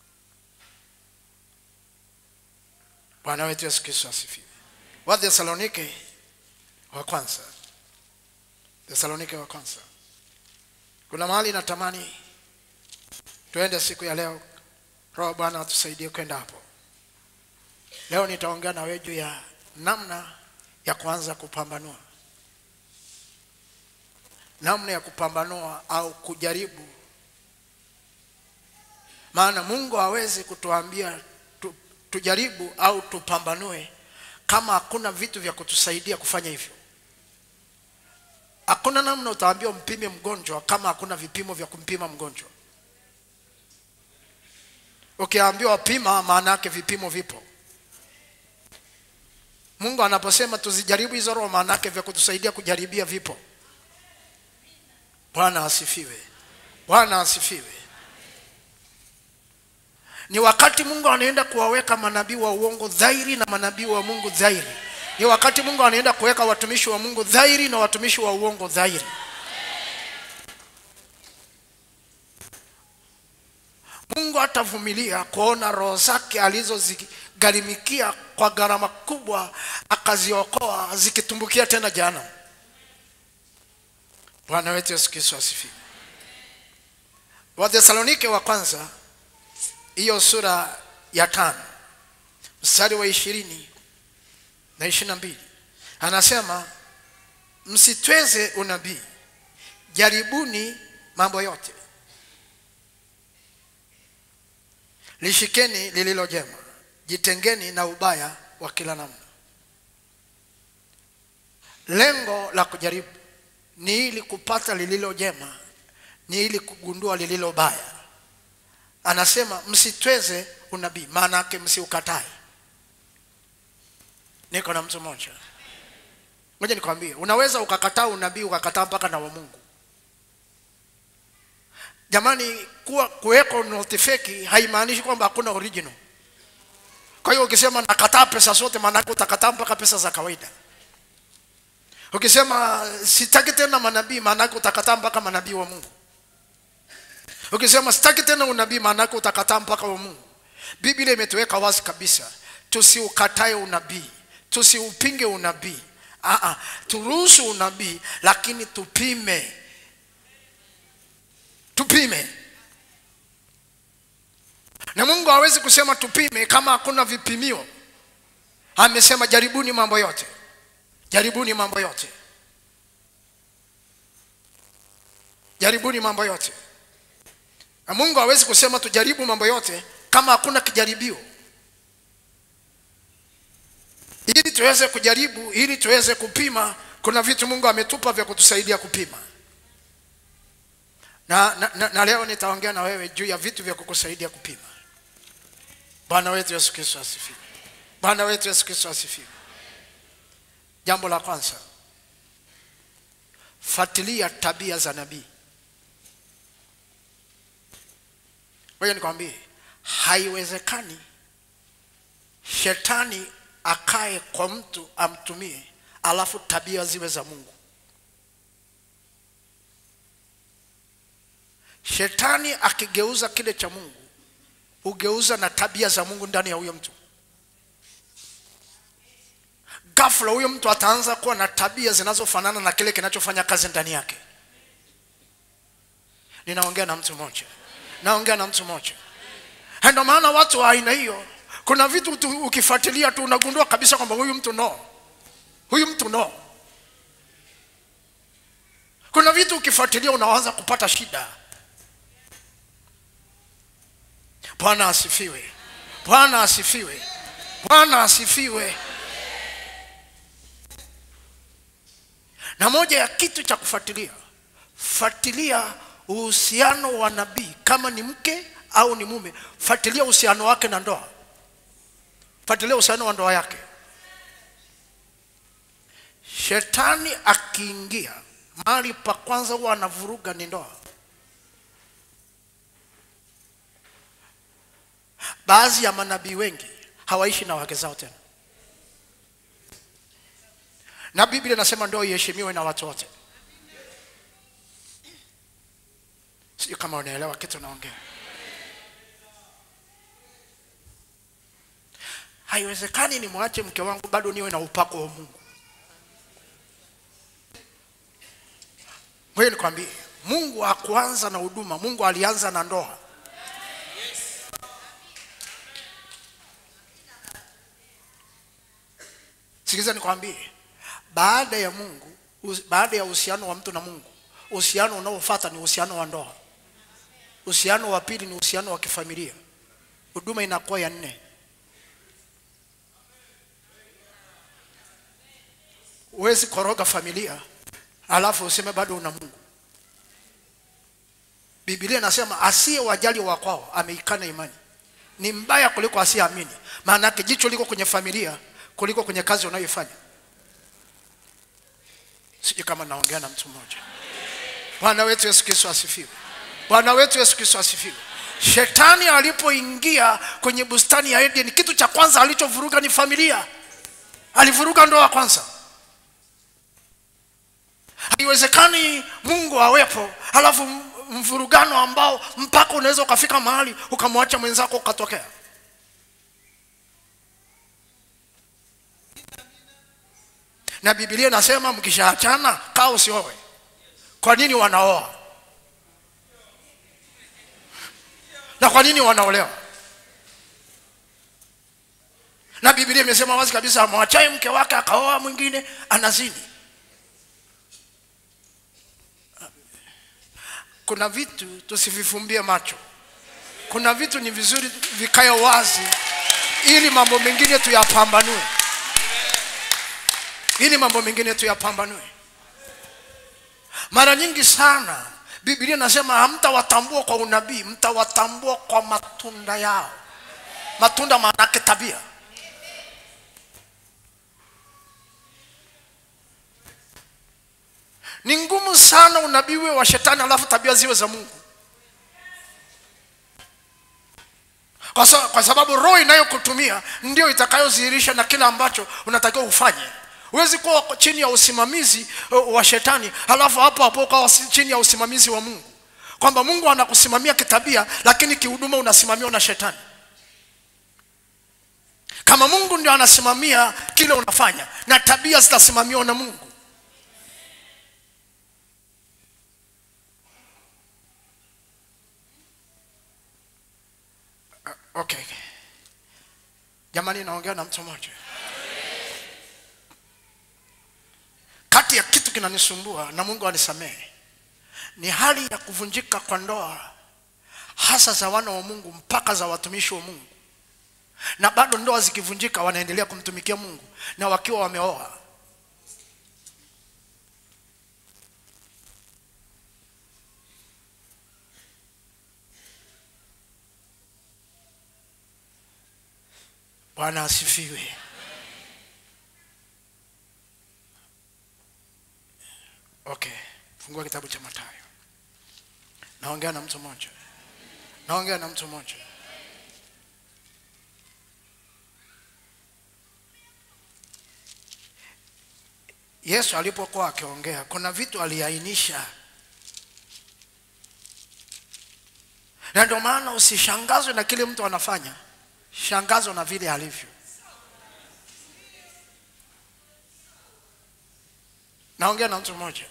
Bwana wetu Yesu Kristo asifiwe. Wathesalonike wa kwanza. Thesalonike wa kwanza. Kuna mahali natamani tuende siku ya leo. Roho Bwana atusaidie kwenda hapo. Leo nitaongea na wewe juu ya namna ya kuanza kupambanua. Namna ya kupambanua au kujaribu. Maana Mungu hawezi kutuambia tujaribu au tupambanue kama hakuna vitu vya kutusaidia kufanya hivyo. Hakuna namna utaambia umpime mgonjwa kama hakuna vipimo vya kumpima mgonjwa. Ukiambiwa pima, maana yake vipimo vipo. Mungu anaposema tuzijaribu hizo roho, maana yake vya kutusaidia kujaribia vipo. Bwana asifiwe. Bwana asifiwe. Ni wakati Mungu anaenda kuwaweka manabii wa uongo dhahiri na manabii wa Mungu dhahiri. Ni wakati Mungu anaenda kuweka watumishi wa Mungu dhahiri na watumishi wa uongo dhahiri. Mungu atavumilia kuona roho zake alizozigharimikia kwa gharama kubwa akaziokoa zikitumbukia tena jana. Bwana wetu Yesu Kristo asifiwe. Wathesalonike wa kwanza hiyo sura ya 5 mstari wa 20 na 22 anasema, msitweze unabii, jaribuni mambo yote, lishikeni lililo jema, jitengeni na ubaya wa kila namna. Lengo la kujaribu ni ili kupata lililo jema, ni ili kugundua lililo baya. Anasema msitweze unabii, maana yake msiukatae. Niko na mtu mmoja. Ngoja nikwambie, unaweza ukakataa unabii, ukakataa mpaka na wa Mungu. Jamani, kuweko noti feki haimaanishi kwamba hakuna original. Kwa hiyo ukisema nakataa pesa zote, maana yake utakataa mpaka pesa za kawaida. Ukisema sitaki tena manabii, maana yake utakataa mpaka manabii wa Mungu. Ukisema sitaki tena unabii, maana yake utakataa mpaka wa Mungu. Biblia imetuweka wazi kabisa, tusiukatae unabii, tusiupinge unabii. Turuhusu unabii, lakini tupime. Na Mungu hawezi kusema tupime kama hakuna vipimio. Amesema jaribuni mambo yote. Jaribuni mambo yote. Jaribuni mambo yote. Na Mungu hawezi kusema tujaribu mambo yote kama hakuna kijaribio. Ili tuweze kujaribu, ili tuweze kupima, kuna vitu Mungu ametupa vya kutusaidia kupima. Na leo nitaongea na wewe juu ya vitu vya kukusaidia kupima. Bwana wetu Yesu Kristo asifiwe. Bwana wetu Yesu Kristo asifiwe. Jambo la kwanza, fuatilia tabia za nabii. Wewe nikwambie, haiwezekani shetani akae kwa mtu amtumie alafu tabia ziwe za Mungu. Shetani akigeuza kile cha Mungu, ugeuza na tabia za Mungu ndani ya huyo mtu. Ghafla huyo mtu ataanza kuwa na tabia zinazofanana na kile kinachofanya kazi ndani yake. Ninaongea na mtu mmoja. Naongea na mtu mmoja. Ndio maana watu wa aina hiyo, kuna vitu ukifuatilia tu unagundua kabisa kwamba huyu mtu no. Huyu mtu no. Kuna vitu ukifuatilia unaanza kupata shida. Bwana asifiwe. Bwana asifiwe. Bwana asifiwe. Na moja ya kitu cha kufuatilia, fuatilia uhusiano wa nabii. Kama ni mke au ni mume, fuatilia uhusiano wake na ndoa. Fuatilia uhusiano wa ndoa yake. Shetani akiingia, mahali pa kwanza huwa anavuruga ni ndoa. Baadhi ya manabii wengi hawaishi na wake zao tena. Na Biblia inasema ndoa iheshimiwe na watu wote. Sio kama unaelewa kitu naongea. Haiwezekani nimwache mke wangu bado niwe na upako wa Mungu. Wewe nikwambie, Mungu hakuanza na huduma, Mungu alianza na ndoa. Sikiza nikwambie, baada ya Mungu, baada ya uhusiano wa mtu na Mungu, uhusiano unaofuata ni uhusiano wa ndoa. Uhusiano wa pili ni uhusiano wa kifamilia. Huduma inakuwa ya 4. Huwezi koroga familia alafu useme bado una Mungu. Biblia inasema asiye wajali wa kwao ameikana imani. ni mbaya kuliko asiyeamini. Maana yake jicho liko kwenye familia kuliko kwenye kazi unayoifanya. Sije kama naongea na mtu mmoja. Bwana wetu Yesu Kristo asifiwe. Bwana wetu Yesu Kristo asifiwe. Shetani alipoingia kwenye bustani ya Eden, kitu cha kwanza alichovuruga ni familia. Alivuruga ndoa kwanza. Haiwezekani Mungu awepo halafu mvurugano ambao mpaka unaweza ukafika mahali ukamwacha mwenzako ukatokea. Na Biblia inasema mkishaachana kaa usioe. Kwa nini wanaoa? Na kwa nini wanaolewa? Na Biblia imesema wazi kabisa amwachaye mke wake akaoa mwingine anazini. Kuna vitu tusivifumbie macho. Kuna vitu ni vizuri vikae wazi ili mambo mengine tuyapambanue. Mara nyingi sana Biblia inasema hamtawatambua kwa unabii, mtawatambua kwa matunda yao. Matunda maana yake tabia. Ni ngumu sana unabii wa shetani alafu tabia ziwe za Mungu. Kwa sababu roho inayokutumia ndio itakayodhihirisha na kila ambacho unatakiwa ufanye. Huwezi kuwa chini ya usimamizi wa shetani halafu hapo ukawa chini ya usimamizi wa Mungu. Kwamba Mungu anakusimamia kitabia lakini kihuduma unasimamiwa na shetani. Kama Mungu ndio anasimamia kile unafanya na tabia zitasimamiwa na Mungu. Okay. Jamani, naongea na mtu mmoja. Kati ya kitu kinanisumbua na Mungu anisamehe ni hali ya kuvunjika kwa ndoa, hasa za wana wa Mungu mpaka za watumishi wa Mungu. Na bado ndoa zikivunjika wanaendelea kumtumikia Mungu na wakiwa wameoa. Bwana asifiwe. Okay, fungua kitabu cha Mathayo. Naongea na mtu mmoja. Yesu alipokuwa akiongea, kuna vitu aliainisha. Na ndio maana usishangazwe na kile mtu anafanya. Shangazwa na vile alivyo. Naongea na mtu mmoja.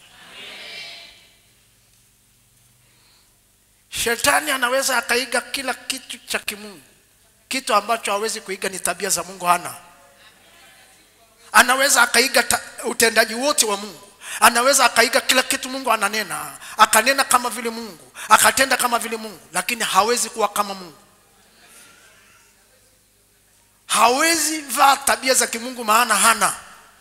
Shetani anaweza akaiga kila kitu cha kimungu. Kitu ambacho hawezi kuiga ni tabia za Mungu hana. Anaweza akaiga utendaji wote wa Mungu. Anaweza akaiga kila kitu Mungu ananena. Akanena kama vile Mungu. Akatenda kama vile Mungu. Lakini hawezi kuwa kama Mungu. Hawezi vaa tabia za kimungu maana hana.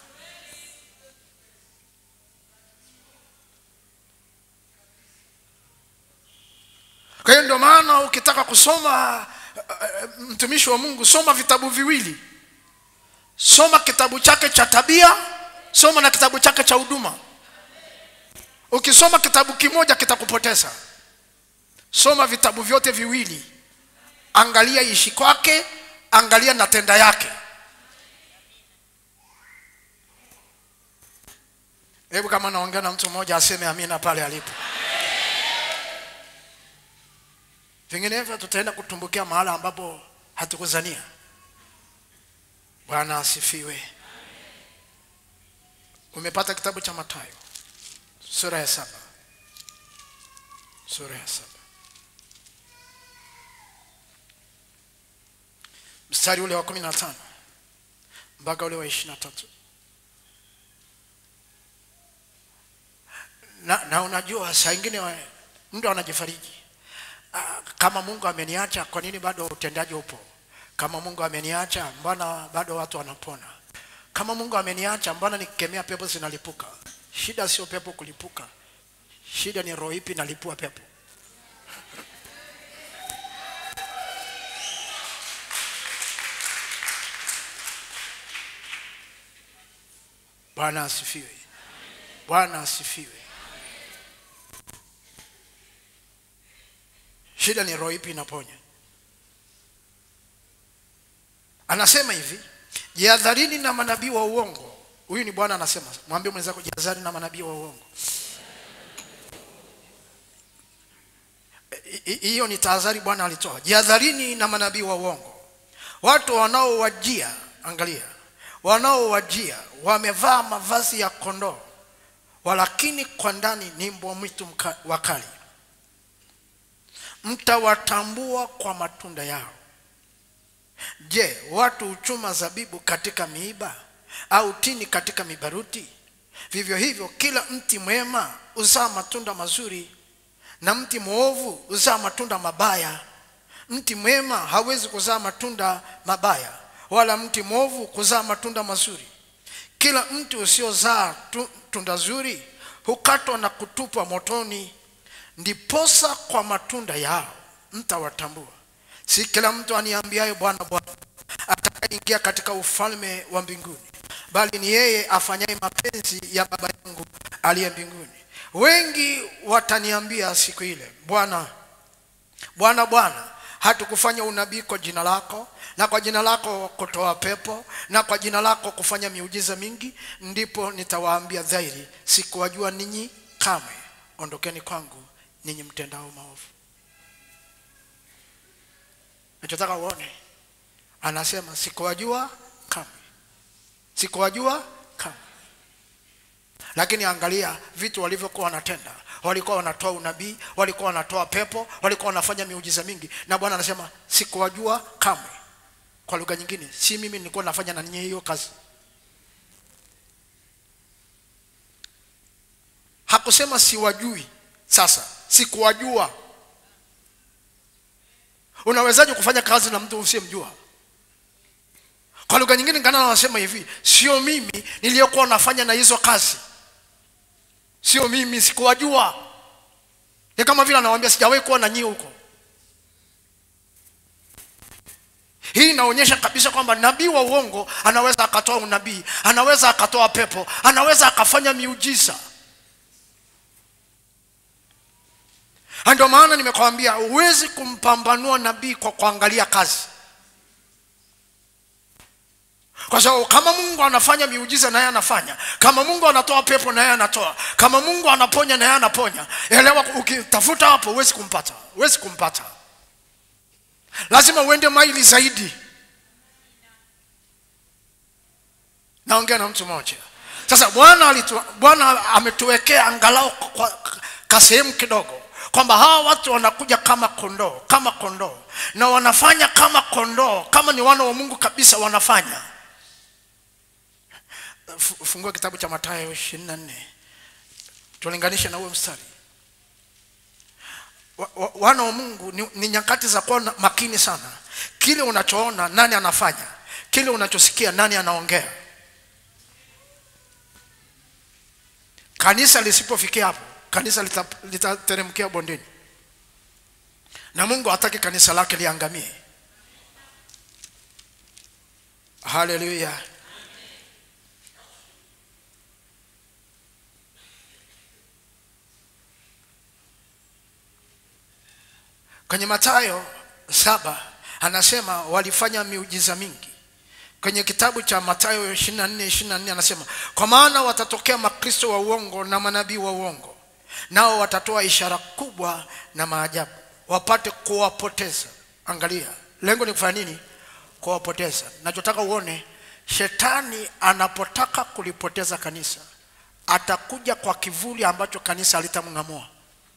Kwa hiyo ndio maana ukitaka kusoma mtumishi wa Mungu, soma vitabu viwili. Soma kitabu chake cha tabia, soma na kitabu chake cha huduma. Ukisoma kitabu kimoja kitakupoteza. Soma vitabu vyote viwili. Angalia ishi kwake, angalia na tenda yake. Hebu kama naongea na mtu mmoja aseme amina pale alipo. Vinginevyo tutaenda kutumbukia mahala ambapo hatukuzania. Bwana asifiwe. Umepata kitabu cha Mathayo sura ya 7. Mstari ule wa 15 mpaka ule wa 23. Na unajua saa nyingine mtu anajifariji. Kama Mungu ameniacha, kwa nini bado utendaji upo? Kama Mungu ameniacha, mbona bado watu wanapona? Kama Mungu ameniacha, mbona nikikemea pepo zinalipuka? Shida sio pepo kulipuka. Shida ni roho ipi inalipua pepo. Bwana asifiwe. Bwana asifiwe. Shida ni roho ipi inaponya? Anasema hivi, jihadharini na manabii wa uongo. Huyu ni Bwana anasema. Mwambie mwenzako, jihadharini na manabii wa uongo. Hiyo ni tahadhari Bwana alitoa. Jihadharini na manabii wa uongo. Watu wanaowajia, angalia, wanaowajia wamevaa mavazi ya kondoo, walakini kwa ndani ni mbwa mwitu wakali. Mtawatambua kwa matunda yao. Je, watu huchuma zabibu katika miiba au tini katika mibaruti? Vivyo hivyo kila mti mwema uzaa matunda mazuri, na mti mwovu uzaa matunda mabaya. Mti mwema hawezi kuzaa matunda mabaya, wala mti mwovu kuzaa matunda mazuri. Kila mti usiozaa tunda zuri hukatwa na kutupwa motoni. Ndiposa kwa matunda yao mtawatambua. Si kila mtu aniambiaye Bwana Bwana atakaingia katika ufalme wa mbinguni, bali ni yeye afanyaye mapenzi ya Baba yangu aliye mbinguni. Wengi wataniambia siku ile, Bwana, Bwana, Bwana, hatukufanya unabii kwa jina lako, na kwa jina lako kutoa pepo, na kwa jina lako kufanya miujiza mingi? Ndipo nitawaambia dhahiri, sikuwajua ninyi kamwe. Ondokeni kwangu ninyi mtendao maovu. Nachotaka uone, anasema sikuwajua kamwe. Sikuwajua kamwe. Lakini angalia vitu walivyokuwa wanatenda. Walikuwa wanatoa unabii, walikuwa wanatoa pepo, walikuwa wanafanya miujiza mingi, na Bwana anasema sikuwajua kamwe. Kwa lugha nyingine, si mimi nilikuwa nafanya na ninyi hiyo kazi. Hakusema siwajui. Sasa sikuwajua. Unawezaje kufanya kazi na mtu usiyemjua? Kwa lugha nyingine ngana anasema hivi, sio mimi niliyokuwa nafanya na hizo kazi. Sio mimi, sikuwajua. Ni kama vile anawaambia sijawahi kuwa na nyinyi huko. Hii inaonyesha kabisa kwamba nabii wa uongo anaweza akatoa unabii, anaweza akatoa pepo, anaweza akafanya miujiza. Ndio maana nimekwambia huwezi kumpambanua nabii kwa kuangalia kazi. Kwa sababu kama Mungu anafanya miujiza na yeye anafanya, kama Mungu anatoa pepo na yeye anatoa, kama Mungu anaponya na yeye anaponya, elewa ukitafuta hapo huwezi kumpata. Huwezi kumpata. Lazima uende maili zaidi. Naongea na mtu mmoja. Sasa Bwana ametuwekea angalau kwa sehemu kidogo kwamba hawa watu wanakuja kama kondoo, kama kondoo, na wanafanya kama kondoo, kama ni wana wa Mungu kabisa wanafanya. Fungua kitabu cha Mathayo 24. Tulinganisha na huo mstari. Wana wa Mungu ni nyakati za kuwa makini sana. Kile unachoona nani anafanya? Kile unachosikia nani anaongea? Kanisa lisipofikia hapo, kanisa litateremkia bondeni. Na Mungu hataki kanisa lake liangamie. Haleluya. Kwenye Mathayo 7 anasema walifanya miujiza mingi. Kwenye kitabu cha Mathayo 24 anasema, kwa maana watatokea makristo wa uongo na manabii wa uongo, nao watatoa ishara kubwa na maajabu, wapate kuwapoteza. Angalia, lengo ni kufanya nini? Kuwapoteza. Nachotaka uone, shetani anapotaka kulipoteza kanisa, atakuja kwa kivuli ambacho kanisa halitamng'amua,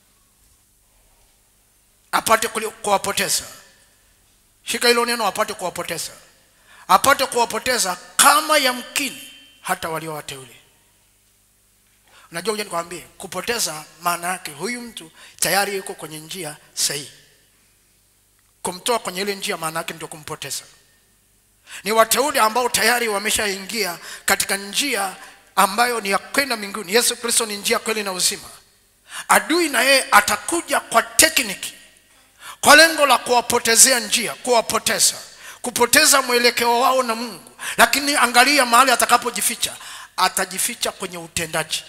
apate kuwapoteza. Shika hilo neno, apate kuwapoteza. Apate kuwapoteza kama yamkini hata walio wateule. Unajua ngoja nikwambie, kupoteza maana yake huyu mtu tayari yuko kwenye njia sahihi. Kumtoa kwenye ile njia maana yake ndio kumpoteza. Ni wateule ambao tayari wameshaingia katika njia ambayo ni ya kwenda mbinguni. Yesu Kristo ni njia, kweli na uzima. Adui na yeye atakuja kwa tekniki, kwa lengo la kuwapotezea njia, kuwapoteza, kupoteza mwelekeo wao na Mungu. Lakini angalia mahali atakapojificha. atajificha kwenye utendaji.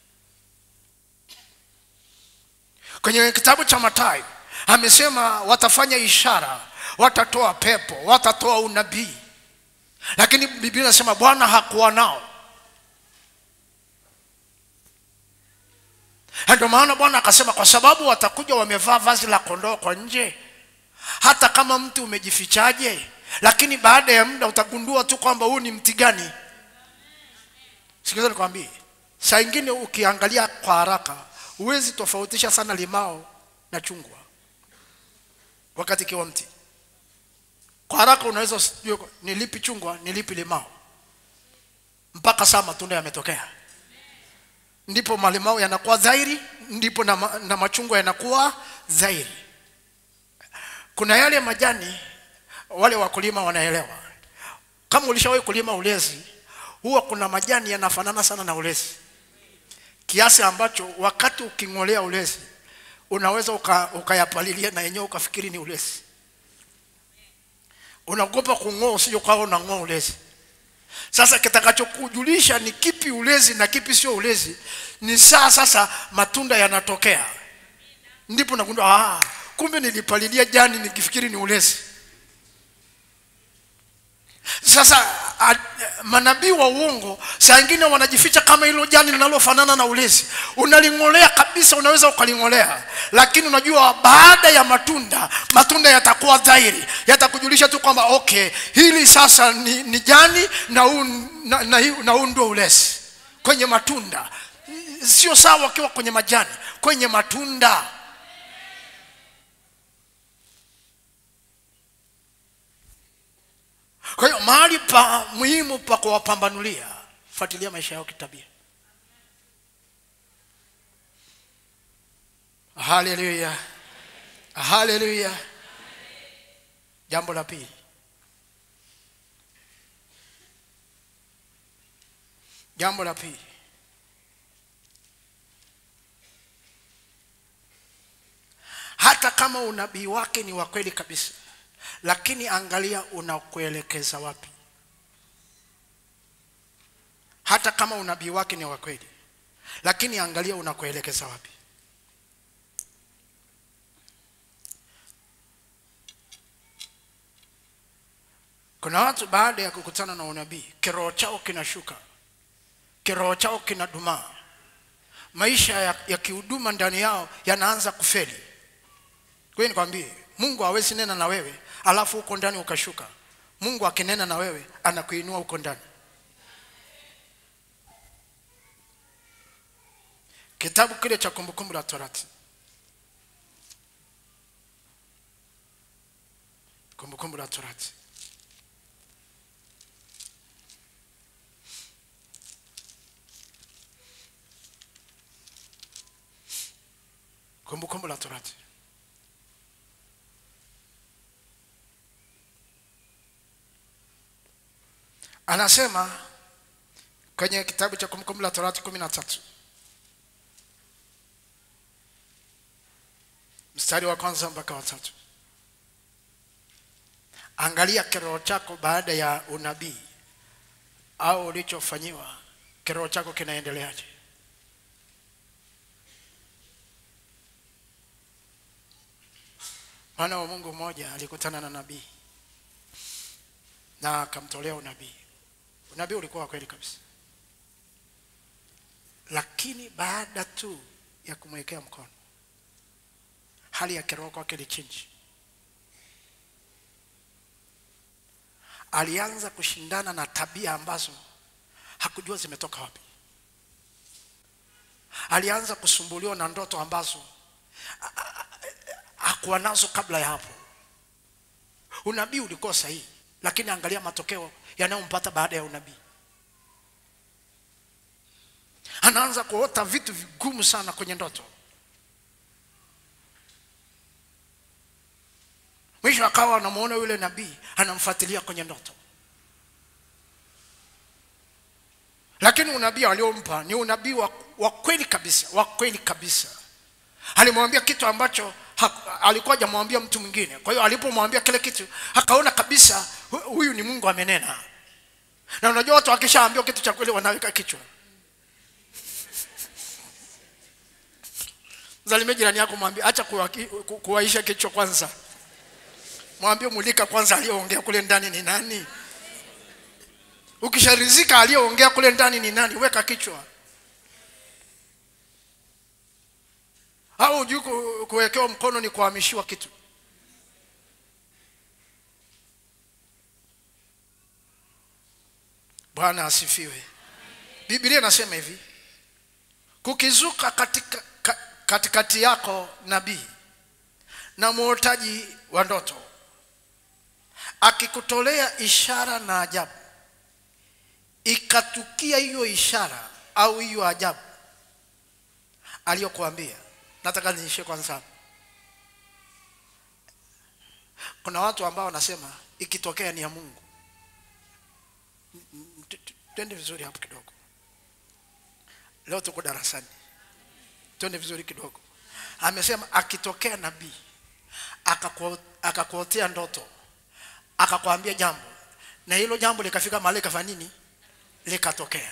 Kwenye kitabu cha Mathayo amesema watafanya ishara, watatoa pepo, watatoa unabii. Lakini Biblia inasema Bwana hakuwa nao. Ndio maana Bwana akasema kwa sababu watakuja wamevaa vazi la kondoo kwa nje, hata kama mtu umejifichaje, lakini baada ya muda utagundua tu kwamba huu ni mti gani. Sikiza nikwambie, saa nyingine ukiangalia kwa haraka huwezi tofautisha sana limao na chungwa wakati kiwa mti. Kwa haraka unaweza usijue ni lipi chungwa ni lipi limao mpaka saa matunda yametokea. Ndipo malimao yanakuwa dhahiri, ndipo na machungwa yanakuwa dhahiri. Kuna yale majani wale wakulima wanaelewa. Kama ulishawahi kulima ulezi, huwa kuna majani yanafanana sana na ulezi, kiasi ambacho wakati ukingolea ulezi unaweza ukayapalilia na yenyewe ukafikiri ni ulezi. Unaogopa kung'oa usije kwa unang'oa ulezi. Sasa kitakachokujulisha ni kipi ulezi na kipi sio ulezi ni sasa matunda yanatokea. Ndipo nagundua kumbe nilipalilia jani nikifikiri ni ulezi. Sasa manabii wa uongo saa nyingine wanajificha kama hilo jani linalofanana na ulezi. Unalingolea kabisa, unaweza ukalingolea, lakini unajua baada ya matunda yatakuwa dhahiri, yatakujulisha tu kwamba okay, hili sasa ni jani na huu ndio ulezi. Kwenye matunda sio sawa wakiwa kwenye majani, kwenye matunda. Kwa hiyo mahali pa muhimu pa kuwapambanulia, fuatilia maisha yao kitabia. Haleluya, haleluya. Jambo la pili, hata kama unabii wake ni wa kweli kabisa, lakini angalia unakuelekeza wapi. Hata kama unabii wake ni wa kweli, lakini angalia unakuelekeza wapi. Kuna watu baada ya kukutana na unabii, kiroho chao kinashuka, kiroho chao kinadumaa, maisha ya kihuduma ndani yao yanaanza kufeli. Kwa hiyo nikwambie, Mungu hawezi nena na wewe alafu uko ndani ukashuka. Mungu akinena na wewe anakuinua uko ndani. Kitabu kile cha Kumbukumbu la Torati, Kumbukumbu la Torati, Kumbukumbu la Torati. Anasema kwenye kitabu cha Kumbukumbu la Torati 13 mstari wa kwanza mpaka wa 3. Angalia kiroho chako baada ya unabii au ulichofanyiwa, kiroho chako kinaendeleaje? Mwana wa Mungu mmoja alikutana na nabii na akamtolea unabii. Unabii ulikuwa kweli kabisa, lakini baada tu ya kumwekea mkono, hali ya kiroho kwake ilichange. Alianza kushindana na tabia ambazo hakujua zimetoka wapi. Alianza kusumbuliwa na ndoto ambazo hakuwa nazo kabla ya hapo. Unabii ulikuwa sahihi, lakini angalia matokeo yanayompata baada ya unabii. Anaanza kuota vitu vigumu sana kwenye ndoto. Mwisho akawa anamuona yule nabii anamfuatilia kwenye ndoto. Lakini unabii aliompa ni unabii wa kweli kabisa, wa kweli kabisa. Alimwambia kitu ambacho alikuwa hajamwambia mtu mwingine. Kwa hiyo alipomwambia kile kitu akaona kabisa huyu ni Mungu amenena. Na unajua watu wakishaambiwa kitu cha kweli wanaweka kichwa. Zalime jirani yako mwambie acha kuwaisha kichwa kwanza. Mwambie mulika kwanza aliyeongea kule ndani ni nani. Ukisharizika aliyeongea kule ndani ni nani, weka kichwa. Au hujui kuwekewa mkono ni kuhamishiwa kitu. Bwana asifiwe. Biblia inasema hivi, kukizuka katikati yako nabii na muotaji wa ndoto, akikutolea ishara na ajabu, ikatukia hiyo ishara au hiyo ajabu aliyokuambia. Nataka niishie kwanza. Kuna watu ambao wanasema ikitokea ni ya Mungu. Twende vizuri hapo kidogo. Leo tuko darasani. Twende vizuri kidogo. Amesema akitokea nabii akakuotea ndoto, akakwambia jambo, na hilo jambo likafika mahali kafanya nini? Likatokea.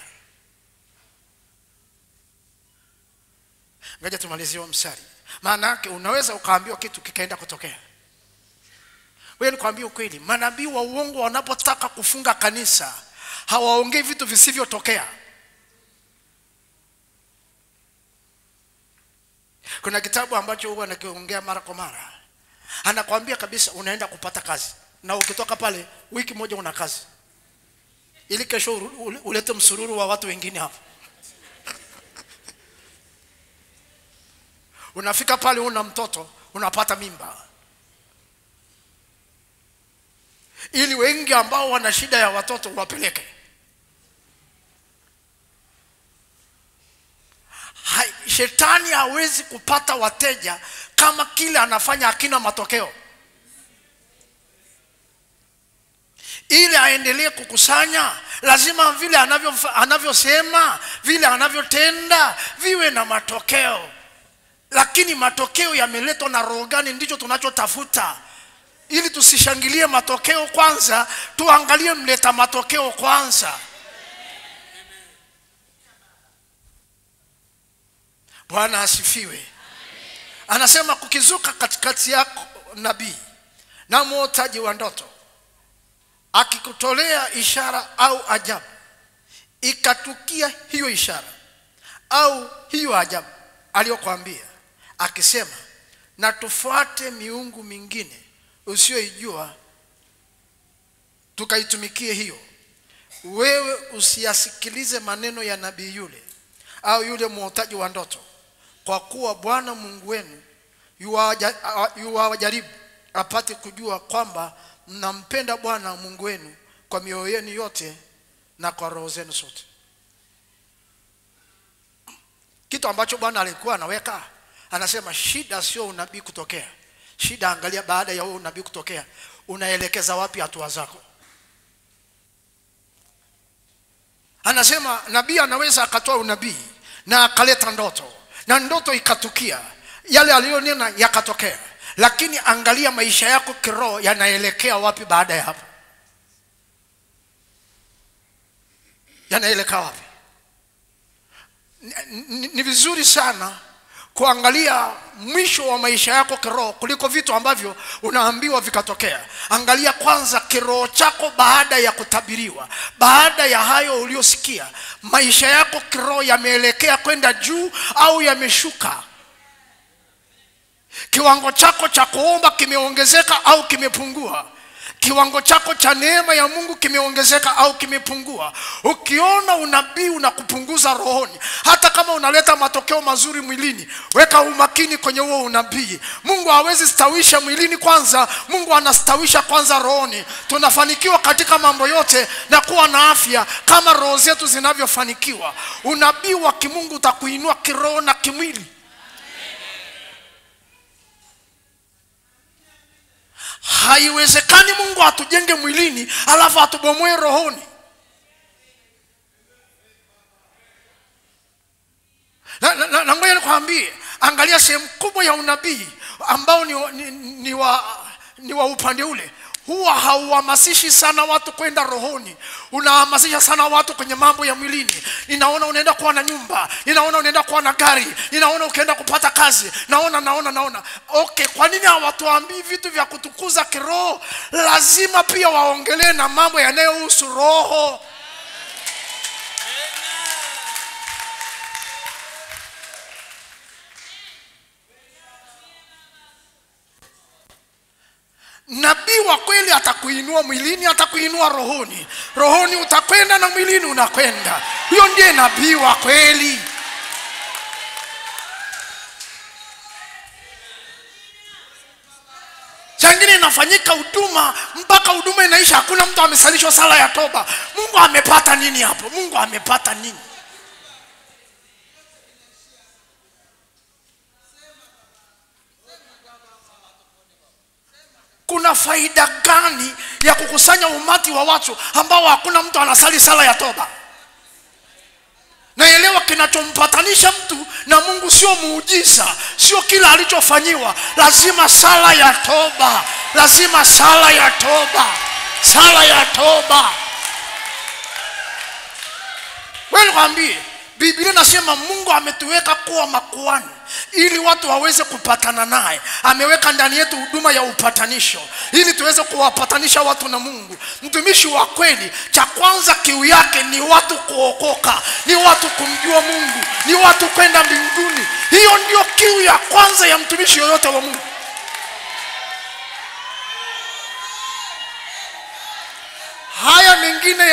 Ngoja tumalizie huo mstari. Maana yake unaweza ukaambiwa kitu kikaenda kutokea. Wewe nikwambie ukweli, manabii wa uongo wanapotaka kufunga kanisa hawaongei vitu visivyotokea. Kuna kitabu ambacho huwa nakiongea mara kwa mara. Anakuambia kabisa unaenda kupata kazi, na ukitoka pale wiki moja una kazi, ili kesho ulete msururu wa watu wengine hapo. Unafika pale una mtoto, unapata mimba, ili wengi ambao wana shida ya watoto wapeleke. Shetani hawezi kupata wateja kama kile anafanya hakina matokeo. Ili aendelee kukusanya, lazima vile anavyosema, vile anavyotenda viwe na matokeo. Lakini matokeo yameletwa na roho gani ndicho tunachotafuta. Ili tusishangilie matokeo kwanza, tuangalie mleta matokeo kwanza. Bwana asifiwe. Anasema kukizuka katikati yako nabii na muotaji wa ndoto, akikutolea ishara au ajabu, ikatukia hiyo ishara au hiyo ajabu aliyokuambia, akisema na tufuate miungu mingine usiyoijua tukaitumikie hiyo, wewe usiyasikilize maneno ya nabii yule au yule muotaji wa ndoto, kwa kuwa Bwana Mungu wenu yuwajaribu apate kujua kwamba mnampenda Bwana Mungu wenu kwa mioyo yenu yote na kwa roho zenu zote. Kitu ambacho Bwana alikuwa anaweka, anasema shida sio unabii kutokea. Shida, angalia baada ya huo unabii kutokea, unaelekeza wapi hatua zako. Anasema nabii anaweza akatoa unabii na akaleta ndoto, na ndoto ikatukia, yale aliyonena yakatokea, lakini angalia maisha yako kiroho yanaelekea wapi baada ya hapo. Yanaelekea wapi? Ni vizuri sana kuangalia mwisho wa maisha yako kiroho kuliko vitu ambavyo unaambiwa vikatokea. Angalia kwanza kiroho chako baada ya kutabiriwa. Baada ya hayo uliosikia, maisha yako kiroho yameelekea kwenda juu au yameshuka? Kiwango chako cha kuomba kimeongezeka au kimepungua? Kiwango chako cha neema ya Mungu kimeongezeka au kimepungua? Ukiona unabii unakupunguza rohoni, hata kama unaleta matokeo mazuri mwilini, weka umakini kwenye huo unabii. Mungu hawezi stawisha mwilini kwanza, Mungu anastawisha kwanza rohoni. Tunafanikiwa katika mambo yote na kuwa na afya kama roho zetu zinavyofanikiwa. Unabii wa kimungu utakuinua kiroho na kimwili. Haiwezekani Mungu atujenge mwilini alafu atubomoe rohoni. Na ngoja nikwambie, angalia sehemu kubwa ya unabii ambao ni ni wa upande ule, huwa hauhamasishi sana watu kwenda rohoni. Unahamasisha sana watu kwenye mambo ya mwilini. Ninaona unaenda kuwa na nyumba, ninaona unaenda kuwa na gari, ninaona ukienda kupata kazi, naona. Okay, kwa nini hawatuambii vitu vya kutukuza kiroho? Lazima pia waongelee na mambo yanayohusu roho. Nabii wa kweli atakuinua mwilini, atakuinua rohoni. Rohoni utakwenda na mwilini unakwenda. Huyo ndiye nabii wa kweli. Changine inafanyika huduma mpaka huduma inaisha, hakuna mtu amesalishwa sala ya toba. Mungu amepata nini hapo? Mungu amepata nini? Kuna faida gani ya kukusanya umati wa watu ambao hakuna mtu anasali sala ya toba? Naelewa kinachompatanisha mtu na Mungu sio muujiza, sio kila alichofanyiwa. Lazima sala ya toba, lazima sala ya toba, sala ya toba. Wewe nikwambie, Biblia inasema Mungu ametuweka kuwa makuhani ili watu waweze kupatana naye. Ameweka ndani yetu huduma ya upatanisho ili tuweze kuwapatanisha watu na Mungu. Mtumishi wa kweli, cha kwanza kiu yake ni watu kuokoka, ni watu kumjua Mungu, ni watu kwenda mbinguni. Hiyo ndio kiu ya kwanza ya mtumishi yoyote wa Mungu. Haya mengine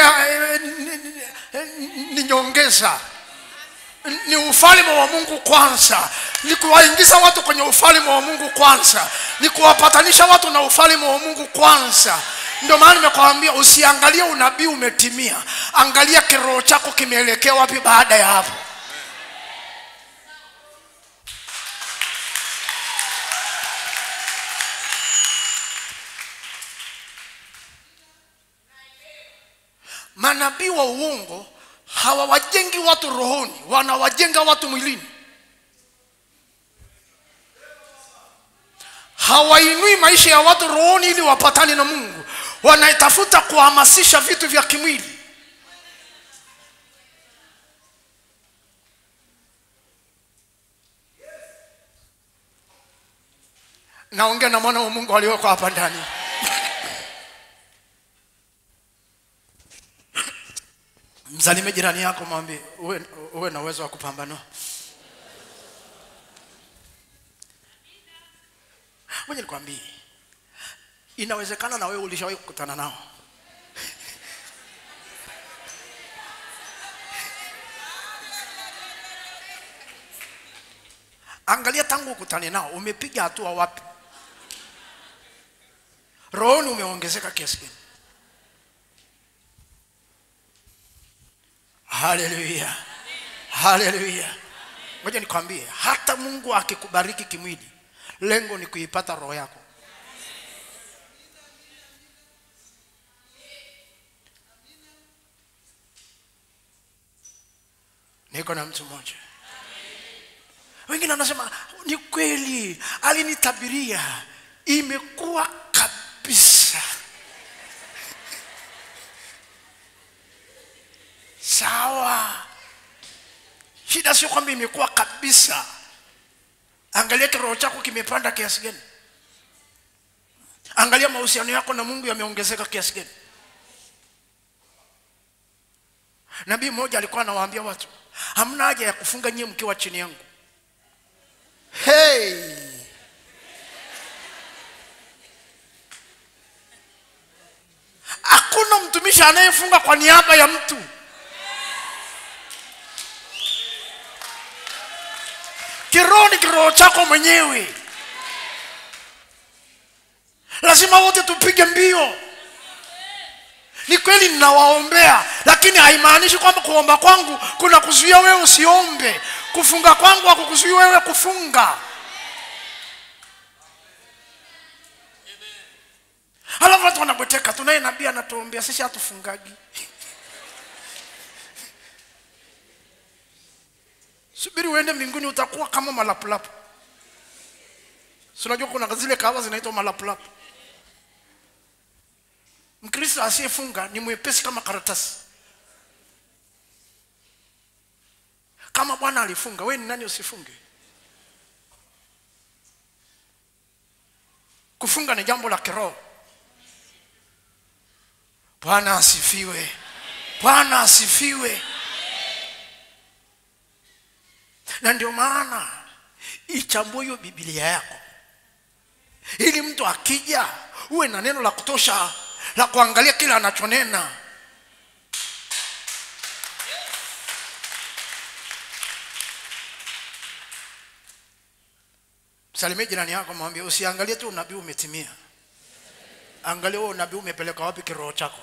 ni nyongeza. Ni ufalme wa Mungu kwanza, ni kuwaingiza watu kwenye ufalme wa Mungu kwanza, ni kuwapatanisha watu na ufalme wa Mungu kwanza. Ndio maana nimekuambia usiangalie unabii umetimia, angalia kiroho chako kimeelekea wapi baada ya hapo. Manabii wa uongo hawawajengi watu rohoni, wanawajenga watu mwilini. Hawainui maisha ya watu rohoni ili wapatane na Mungu. Wanatafuta kuhamasisha vitu vya kimwili. Naongea na mwana wa Mungu aliyoko hapa ndani. Mzalime jirani yako, mwambie uwe na uwezo wa kupambana. Wewe nikwambie, inawezekana na wewe ulishawahi kukutana nao. Angalia tangu ukutane nao umepiga hatua wapi? Rohoni umeongezeka kiasi gani? Haleluya. Haleluya. Ngoja nikwambie, hata Mungu akikubariki kimwili, lengo ni kuipata roho yako. Niko na mtu mmoja. Wengine wanasema ni kweli, alinitabiria, imekuwa kabisa. Sawa. Shida sio kwamba imekuwa kabisa. Angalia kiroho chako kimepanda kiasi gani. Angalia mahusiano yako na Mungu yameongezeka kiasi gani. Nabii mmoja alikuwa anawaambia watu, hamna haja ya kufunga nyie mkiwa chini yangu. Hey! Hakuna mtumishi anayefunga kwa niaba ya mtu. Kiroho ni kiroho chako mwenyewe. Lazima wote tupige mbio. Ni kweli ninawaombea, lakini haimaanishi kwamba kuomba kwangu kuna kuzuia wewe usiombe. Kufunga kwangu hakukuzuia wewe kufunga. Halafu watu wanabweteka, tunaye nabii anatuombea, sisi hatufungagi. Subiri uende mbinguni utakuwa kama malapulapu. Unajua kuna zile kahawa zinaitwa malapulapu. Mkristo asiyefunga ni mwepesi kama karatasi. Kama Bwana alifunga, wewe ni nani usifunge? Kufunga ni jambo la kiroho. Bwana asifiwe. Bwana asifiwe. Na ndio maana ichambue Biblia yako, ili mtu akija uwe na neno la kutosha la kuangalia kila anachonena. Salimia jirani yako, mwambie usiangalie tu unabii umetimia. Angalia wewe unabii umepeleka wapi kiroho chako.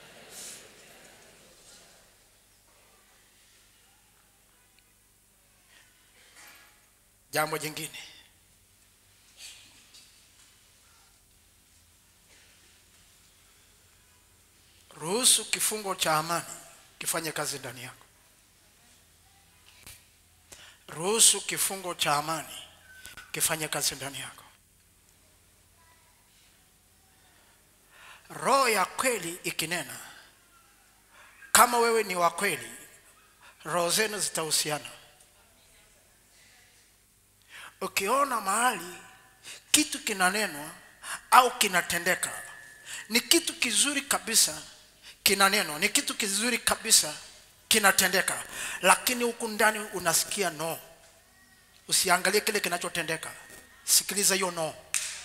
Jambo jingine, ruhusu kifungo cha amani kifanye kazi ndani yako. Ruhusu kifungo cha amani kifanye kazi ndani yako. Roho ya kweli ikinena, kama wewe ni wa kweli, roho zenu zitahusiana. Ukiona mahali kitu kinanenwa au kinatendeka, ni kitu kizuri kabisa kinanenwa, ni kitu kizuri kabisa kinatendeka, lakini huku ndani unasikia no. Usiangalie kile kinachotendeka, sikiliza hiyo no.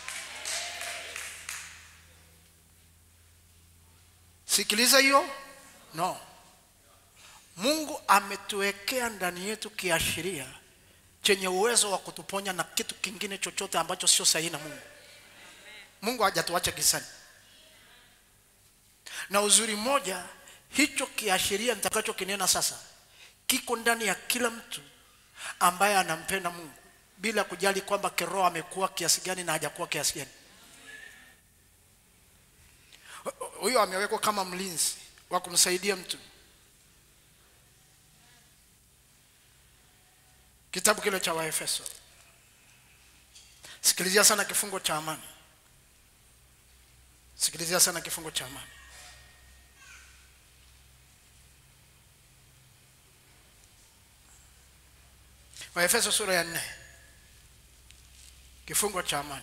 Sikiliza hiyo no. Mungu ametuwekea ndani yetu kiashiria chenye uwezo wa kutuponya na kitu kingine chochote ambacho sio sahihi na Mungu. Mungu hajatuacha gizani. Na uzuri mmoja, hicho kiashiria nitakacho kinena sasa kiko ndani ya kila mtu ambaye anampenda Mungu, bila kujali kwamba kiroho amekuwa kiasi gani na hajakuwa kiasi gani. Huyo amewekwa kama mlinzi wa kumsaidia mtu. Kitabu kile cha Waefeso, sikilizia sana kifungo cha amani. Sikilizia sana kifungo cha amani. Waefeso sura ya 4, kifungo cha amani.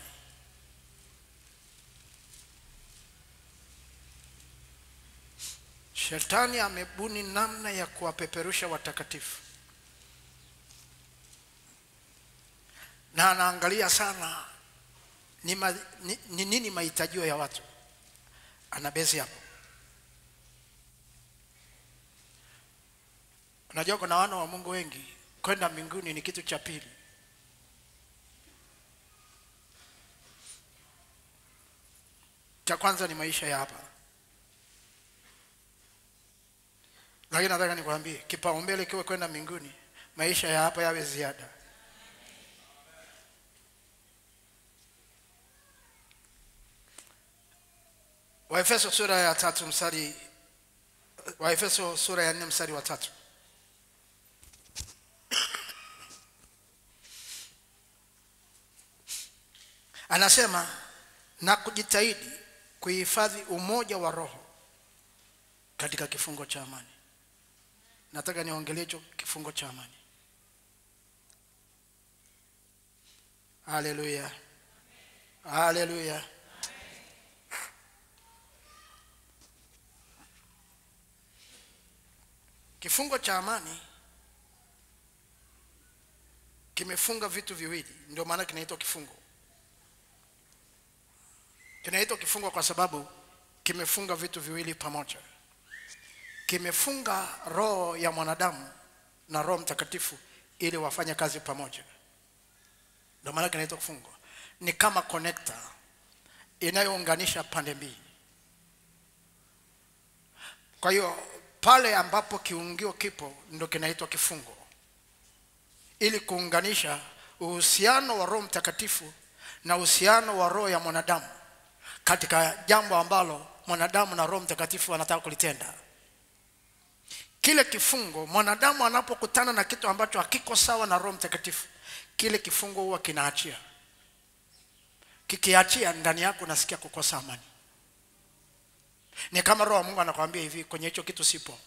Shetani amebuni namna ya kuwapeperusha watakatifu, na anaangalia sana ni nini mahitajio ya watu. Anabezi hapo. Unajua kuna wana wa Mungu wengi kwenda mbinguni ni kitu cha pili. Cha kwanza ni maisha ya hapa. Lakini nataka nikwambie, kipaumbele kiwe kwenda mbinguni, maisha ya hapa yawe ziada. Waefeso sura ya 3 mstari, Waefeso sura ya 4 mstari wa 3. Anasema, na kujitahidi kuhifadhi umoja wa roho katika kifungo cha amani. Nataka niongelee hicho kifungo cha amani. Haleluya. Haleluya. Kifungo cha amani kimefunga vitu viwili, ndio maana kinaitwa kifungo. Kinaitwa kifungo kwa sababu kimefunga vitu viwili pamoja. Kimefunga roho ya mwanadamu na Roho Mtakatifu ili wafanye kazi pamoja. Ndio maana kinaitwa kifungo. Ni kama connector inayounganisha pande mbili. Kwa hiyo pale ambapo kiungio kipo ndio kinaitwa kifungo, ili kuunganisha uhusiano wa Roho Mtakatifu na uhusiano wa roho ya mwanadamu katika jambo ambalo mwanadamu na Roho Mtakatifu wanataka kulitenda. Kile kifungo, mwanadamu anapokutana na kitu ambacho hakiko sawa na Roho Mtakatifu, kile kifungo huwa kinaachia. Kikiachia, ndani yako unasikia kukosa amani. Ni kama Roho wa Mungu anakuambia hivi, kwenye hicho kitu sipo.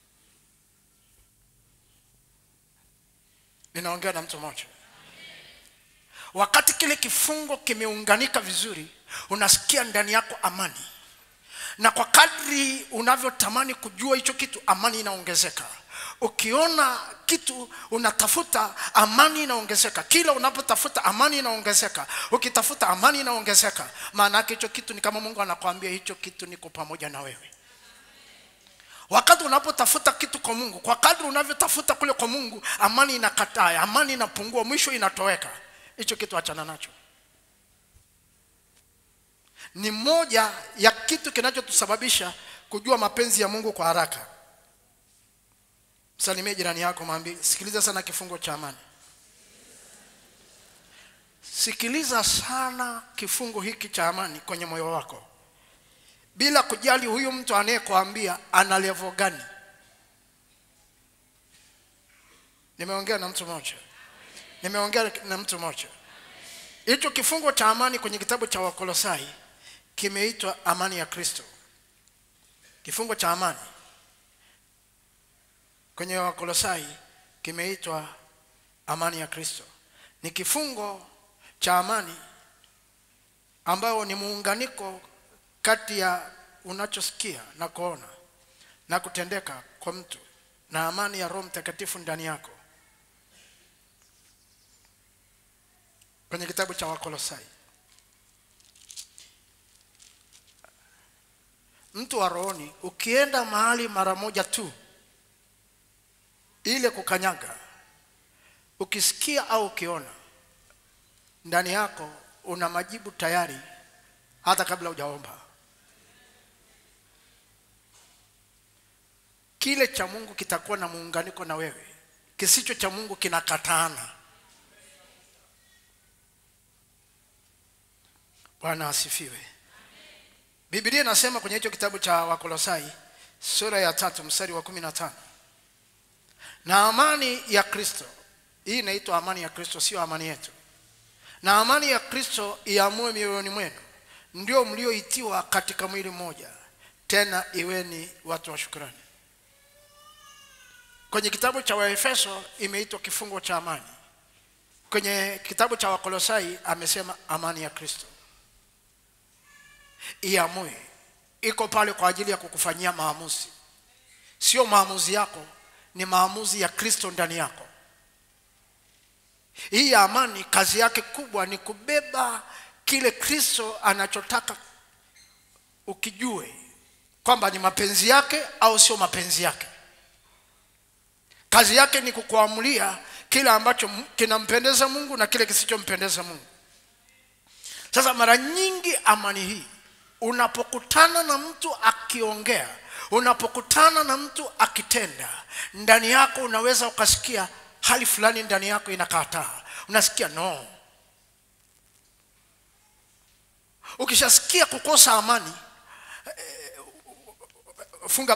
Ninaongea na mtu mmoja. Wakati kile kifungo kimeunganika vizuri, unasikia ndani yako amani. Na kwa kadri unavyotamani kujua hicho kitu, amani inaongezeka. Ukiona kitu unatafuta, amani inaongezeka. Kila unapotafuta, amani inaongezeka. Ukitafuta, amani inaongezeka. Maana yake hicho kitu ni kama Mungu anakuambia, hicho kitu niko pamoja na wewe. Wakati unapotafuta kitu kwa Mungu, kwa kadri unavyotafuta kule kwa Mungu, amani inakataa, amani inapungua, mwisho inatoweka. Hicho kitu achana nacho. Ni moja ya kitu kinachotusababisha kujua mapenzi ya Mungu kwa haraka. Msalimie jirani yako, mwambie, sikiliza sana kifungo cha amani. Sikiliza sana kifungo hiki cha amani kwenye moyo wako. Bila kujali huyu mtu anayekuambia ana level gani. Nimeongea na mtu mmoja. Hicho kifungo cha amani kwenye kitabu cha Wakolosai kimeitwa amani ya Kristo. Kifungo cha amani kwenye Wakolosai kimeitwa amani ya Kristo. Ni kifungo cha amani ambao ni muunganiko kati ya unachosikia na kuona na kutendeka kwa mtu na amani ya Roho Mtakatifu ndani yako. Kwenye kitabu cha Wakolosai, mtu wa rohoni ukienda mahali mara moja tu ile kukanyaga, ukisikia au ukiona, ndani yako una majibu tayari hata kabla hujaomba. Kile cha Mungu kitakuwa na muunganiko na wewe, kisicho cha Mungu kinakataana. Bwana asifiwe. Biblia inasema kwenye hicho kitabu cha Wakolosai sura ya 3 mstari wa 15, na amani ya Kristo, hii inaitwa amani ya Kristo, sio amani yetu. Na amani ya Kristo iamue mioyoni mwenu, ndio mlioitiwa katika mwili mmoja, tena iweni watu wa shukrani. Kwenye kitabu cha Waefeso imeitwa kifungo cha amani. Kwenye kitabu cha Wakolosai amesema amani ya Kristo iamue, iko pale kwa ajili ya kukufanyia maamuzi. Sio maamuzi yako, ni maamuzi ya Kristo ndani yako. Hii amani kazi yake kubwa ni kubeba kile Kristo anachotaka ukijue kwamba ni mapenzi yake au sio mapenzi yake. Kazi yake ni kukuamulia kile ambacho kinampendeza Mungu na kile kisichompendeza Mungu. Sasa mara nyingi amani hii, unapokutana na mtu akiongea, unapokutana na mtu akitenda, ndani yako unaweza ukasikia hali fulani ndani yako inakataa. Unasikia no. Ukishasikia kukosa amani, funga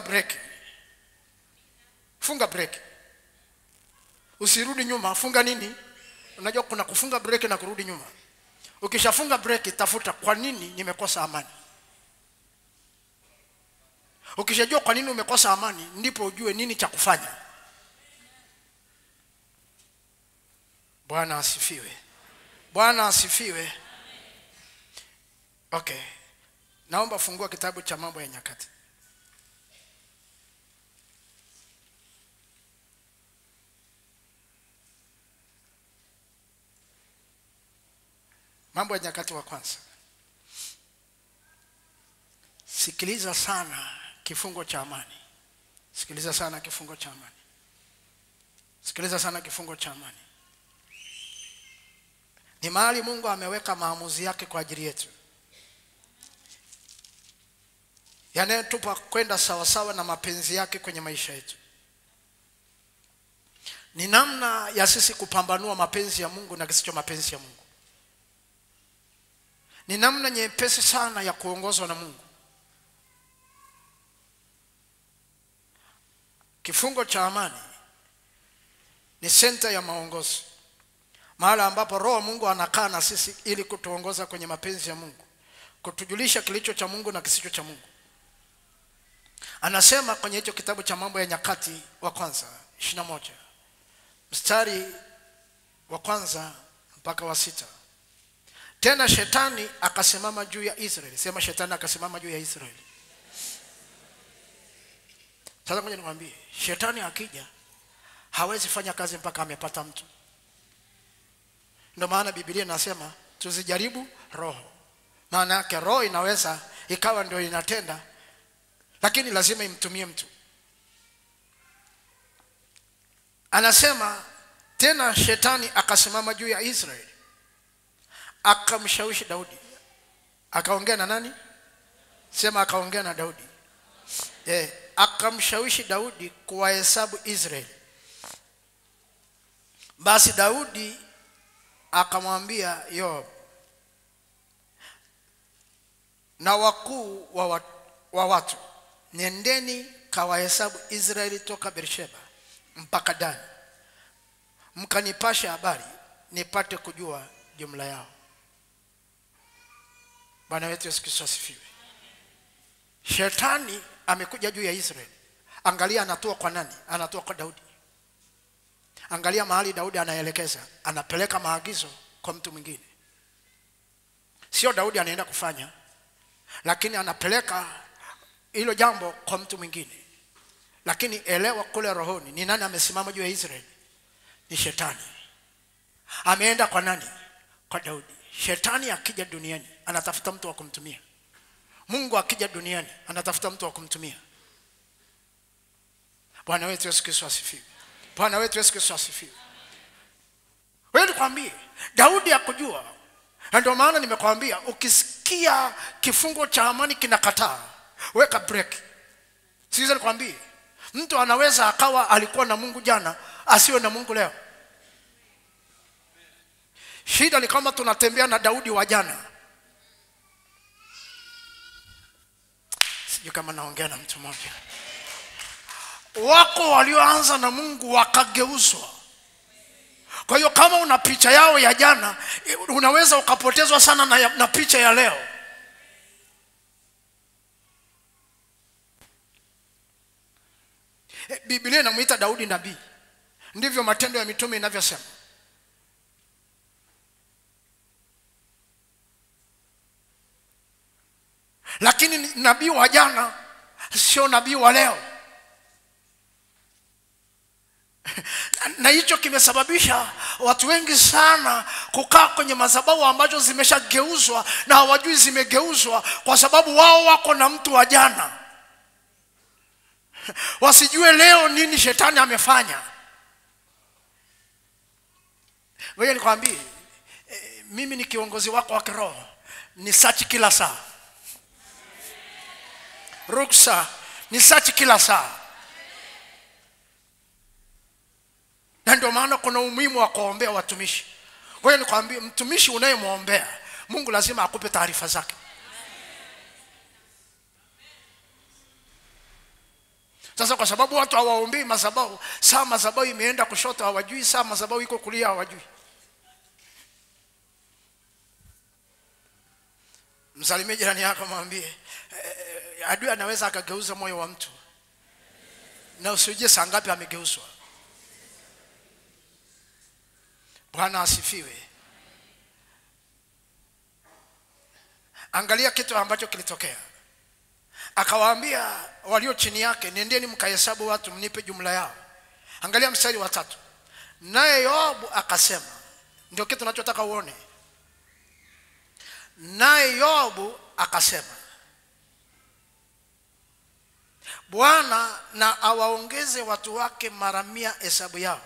break. Usirudi nyuma, funga nini? Unajua kuna kufunga break na kurudi nyuma. Ukishafunga break, tafuta kwa nini nimekosa amani. Ukishajua kwa nini umekosa amani, ndipo ujue nini cha kufanya. Bwana asifiwe. Bwana asifiwe. Okay. Naomba fungua kitabu cha Mambo ya Nyakati. Mambo ya Nyakati wa kwanza. Sikiliza sana kifungo cha amani. Sikiliza sana kifungo cha amani. Sikiliza sana kifungo cha amani. Ni mahali Mungu ameweka maamuzi yake kwa ajili yetu, yanayotupa kwenda sawa sawa na mapenzi yake kwenye maisha yetu. Ni namna ya sisi kupambanua mapenzi ya Mungu na kisicho mapenzi ya Mungu. Ni namna nyepesi sana ya kuongozwa na Mungu. Kifungo cha amani ni senta ya maongozi, mahali ambapo Roho Mungu anakaa na sisi ili kutuongoza kwenye mapenzi ya Mungu, kutujulisha kilicho cha Mungu na kisicho cha Mungu. Anasema kwenye hicho kitabu cha Mambo ya Nyakati wa kwanza 21 mstari wa kwanza mpaka wa 6. Tena shetani akasimama juu ya Israeli. Sema shetani akasimama juu ya Israeli. Sasa ngoja nikwambie, shetani akija hawezi fanya kazi mpaka amepata mtu. Ndio maana Biblia inasema tuzijaribu roho. Maana yake roho inaweza ikawa ndio inatenda, lakini lazima imtumie mtu. Anasema tena shetani akasimama juu ya Israeli, akamshawishi Daudi. Akaongea na nani? Sema akaongea na Daudi. Akamshawishi Daudi kuwahesabu Israeli. Basi Daudi akamwambia Yoab na wakuu wa watu, nendeni kawahesabu Israeli toka Beersheba mpaka Dani, mkanipashe habari nipate kujua jumla yao. Bwana wetu Yesu Kristo asifiwe. Shetani amekuja juu ya Israeli. Angalia anatoa kwa nani? Anatoa kwa Daudi. Angalia mahali Daudi anaelekeza, anapeleka maagizo kwa mtu mwingine. Sio Daudi anaenda kufanya, lakini anapeleka hilo jambo kwa mtu mwingine. Lakini elewa kule rohoni, ni nani amesimama juu ya Israeli? Ni shetani. Ameenda kwa nani? Kwa Daudi. Shetani akija duniani anatafuta mtu wa kumtumia. Mungu akija duniani anatafuta mtu wa kumtumia. Bwana wetu Yesu Kristo asifiwe. Bwana wetu Yesu Kristo asifiwe. Wewe nikwambie, Daudi hakujua. Ndio maana nimekwambia ukisikia kifungo cha amani kinakataa, weka break. Siwezi nikwambie, mtu anaweza akawa alikuwa na Mungu jana, asiwe na Mungu leo. Shida ni kama tunatembea na Daudi wa jana. Sijui kama naongea na mtu mmoja. Wako walioanza na Mungu wakageuzwa. Kwa hiyo kama una picha yao ya jana, unaweza ukapotezwa sana na picha ya leo. Biblia inamuita Daudi nabii. Ndivyo Matendo ya Mitume inavyosema. Lakini nabii wa jana sio nabii wa leo. Na hicho kimesababisha watu wengi sana kukaa kwenye madhabahu ambazo zimeshageuzwa na hawajui zimegeuzwa, kwa sababu wao wako na mtu wa jana. Wasijue leo nini shetani amefanya. Wewe nikwambie, mimi ni kiongozi wako wa kiroho, ni search kila saa. Ruksa ni search kila saa. Na ndio maana kuna umuhimu wa kuombea watumishi. Wewe nikwambie, mtumishi unayemwombea, Mungu lazima akupe taarifa zake. Sasa kwa sababu watu hawaombii madhabahu, saa madhabahu imeenda kushoto hawajui, saa madhabahu iko kulia hawajui. Msalimie jirani yako, mwambie adui anaweza akageuza moyo wa mtu, na usijue saa ngapi amegeuzwa. Bwana asifiwe. Angalia kitu ambacho kilitokea. Akawaambia walio chini yake, nendeni mkahesabu watu mnipe jumla yao. Angalia mstari wa 3. Naye Yoabu akasema, ndio kitu tunachotaka uone. Naye Yoabu akasema, Bwana na awaongeze watu wake mara 100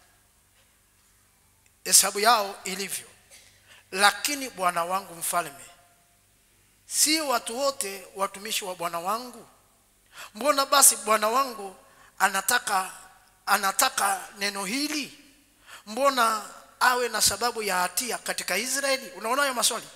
hesabu yao ilivyo. Lakini bwana wangu mfalme, si watu wote watumishi wa bwana wangu? Mbona basi bwana wangu anataka neno hili? Mbona awe na sababu ya hatia katika Israeli? Unaona hayo maswali?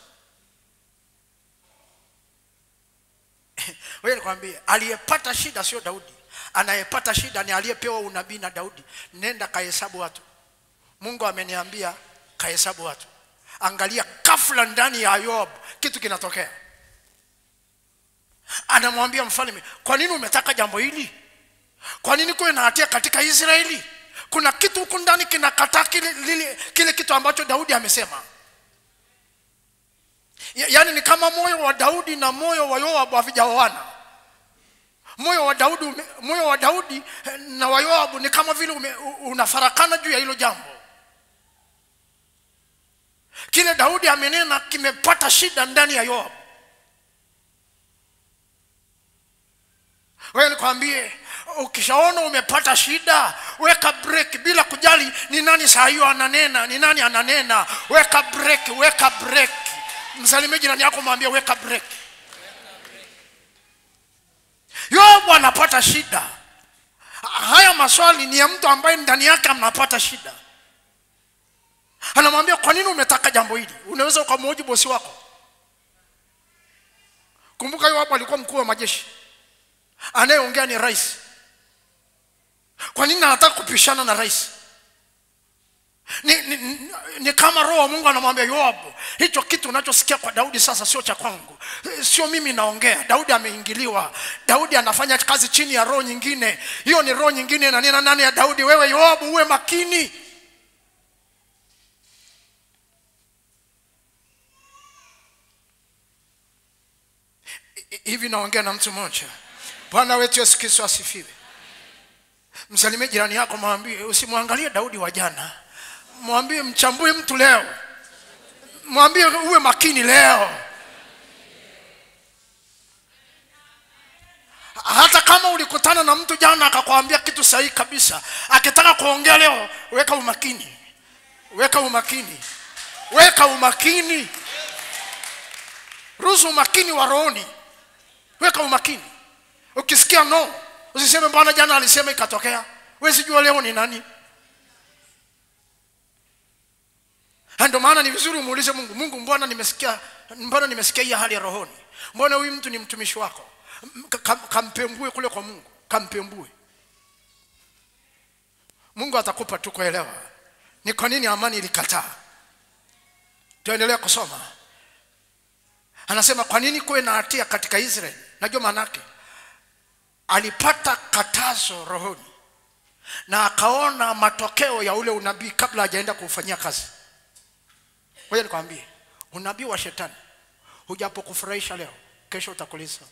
Wewe nikwambie, aliyepata shida sio Daudi. Anayepata shida ni aliyepewa unabii na Daudi. Nenda kahesabu watu. Mungu ameniambia kahesabu watu. Angalia kafla ndani ya Yoab kitu kinatokea. Anamwambia mfalme, kwa nini umetaka jambo hili? Kwa nini kuwe na hatia katika Israeli? Kuna kitu huko ndani kinakataa kile kitu ambacho Daudi amesema. Yaani ni kama moyo wa Daudi na moyo wa Yoabu havijaoana. Moyo wa Daudi na wa Yoabu ni kama vile unafarakana juu ya hilo jambo. Kile Daudi amenena kimepata shida ndani ya Yoabu. Wewe nikwambie, ukishaona umepata shida, weka break bila kujali ni nani saa hiyo ananena, ni nani ananena. Weka break. Msalimie jirani yako, mwambie weka break. Yoabu anapata shida. Haya maswali ni ya mtu ambaye ndani yake anapata shida. Anamwambia, kwa nini umetaka jambo hili? Unaweza ukamhoji bosi wako. Kumbuka Yoabu alikuwa mkuu wa majeshi, anayeongea ni rais. Kwa nini anataka kupishana na rais? Ni kama roho wa Mungu anamwambia Yoabu, hicho kitu unachosikia kwa Daudi sasa sio cha kwangu. Sio mimi naongea. Daudi ameingiliwa. Daudi anafanya kazi chini ya roho nyingine. Hiyo ni roho nyingine na nina nani ya Daudi. Wewe Yoabu uwe makini. Hivi naongea na mtu mmoja. Bwana wetu Yesu Kristo asifiwe. Msalimie jirani yako, mwambie usimwangalie Daudi wa jana. Mwambie mchambue mtu leo. Mwambie uwe makini leo. Hata kama ulikutana na mtu jana akakwambia kitu sahihi kabisa, akitaka kuongea leo, weka umakini. Ruhusu umakini wa rohoni. Weka umakini. Ukisikia no, usiseme Bwana jana alisema ikatokea. Wewe sijua leo ni nani. Ndio maana ni vizuri umuulize Mungu, mbona nimesikia hii hali ya rohoni? Mbona huyu mtu ni mtumishi wako? Kampembue kule kwa Mungu, kampembue. Mungu atakupa tu kuelewa ni kwa nini amani ilikataa. Tuendelee kusoma. Anasema kwa nini kuwe na hatia katika Israeli? Najua maana yake. Alipata katazo rohoni na akaona matokeo ya ule unabii kabla hajaenda kufanyia kazi. Wewe nikwambie, unabii wa shetani hujapokufurahisha leo, kesho utakuliza.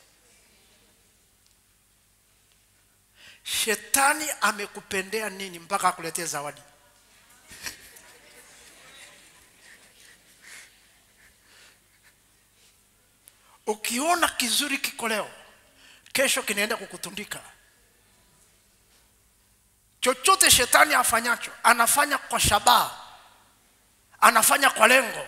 Shetani amekupendea nini mpaka akuletee zawadi? Ukiona kizuri kiko leo, kesho kinaenda kukutundika. Chochote shetani afanyacho, anafanya kwa shabaha, anafanya kwa lengo.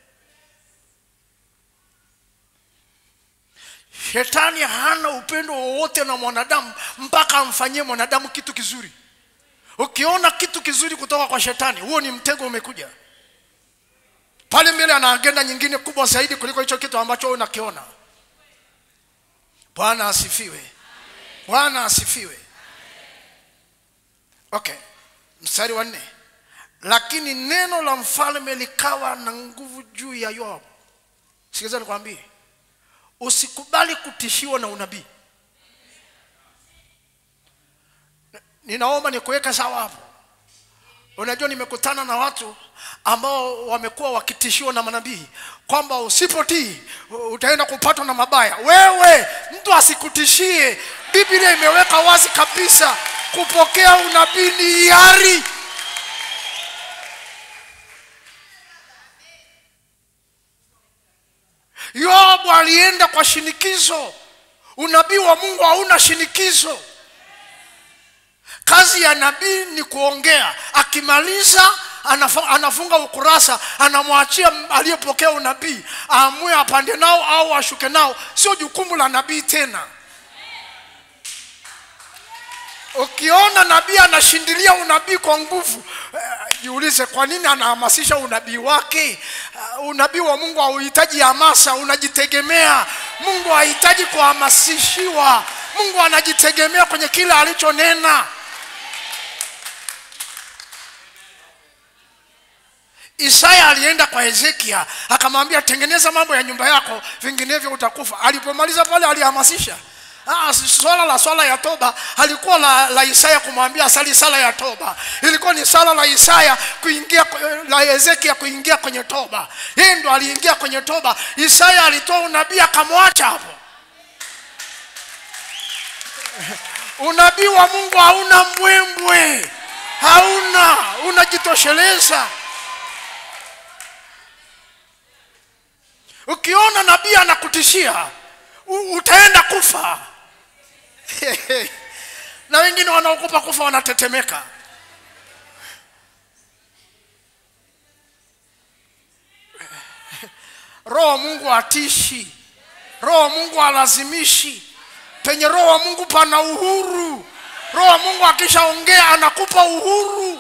Shetani hana upendo wowote na mwanadamu mpaka amfanyie mwanadamu kitu kizuri. Ukiona kitu kizuri kutoka kwa shetani, huo ni mtego umekuja. Pale mbele ana agenda nyingine kubwa zaidi kuliko hicho kitu ambacho wewe unakiona. Bwana asifiwe. Bwana asifiwe. Okay. Mstari wa 4. Lakini neno la mfalme likawa na nguvu juu ya Yoabu. Sikiza nikwambie, usikubali kutishiwa na unabii. Ninaomba nikuweke sawa hapo. Unajua nimekutana na watu ambao wamekuwa wakitishiwa na manabii kwamba usipotii utaenda kupatwa na mabaya. Wewe mtu asikutishie. Biblia imeweka wazi kabisa, kupokea unabii ni hiari. Yoabu alienda kwa shinikizo. Unabii wa Mungu hauna shinikizo. Kazi ya nabii ni kuongea. Akimaliza anafunga ukurasa, anamwachia aliyepokea unabii aamue apande nao au ashuke nao. Sio jukumu la nabii tena. Ukiona nabii anashindilia unabii kwa nguvu, jiulize kwa nini anahamasisha unabii wake. Unabii wa Mungu hauhitaji hamasa, unajitegemea. Mungu hahitaji kuhamasishiwa. Mungu anajitegemea kwenye kile alichonena. Isaya alienda kwa Hezekia akamwambia tengeneza mambo ya nyumba yako vinginevyo utakufa. Alipomaliza pale alihamasisha. Swala ya toba halikuwa la Isaya kumwambia asali sala ya toba. Ilikuwa ni sala la Isaya la Hezekia kuingia kwenye toba. Yeye ndo aliingia kwenye toba. Isaya alitoa unabii akamwacha hapo. Unabii wa Mungu hauna mbwembwe. Unajitosheleza. Ukiona nabii anakutishia utaenda kufa. Na wengine wanaogopa kufa wanatetemeka. Roho wa Mungu atishi. Roho wa Mungu alazimishi. Penye Roho wa Mungu pana uhuru. Roho wa Mungu akishaongea anakupa uhuru.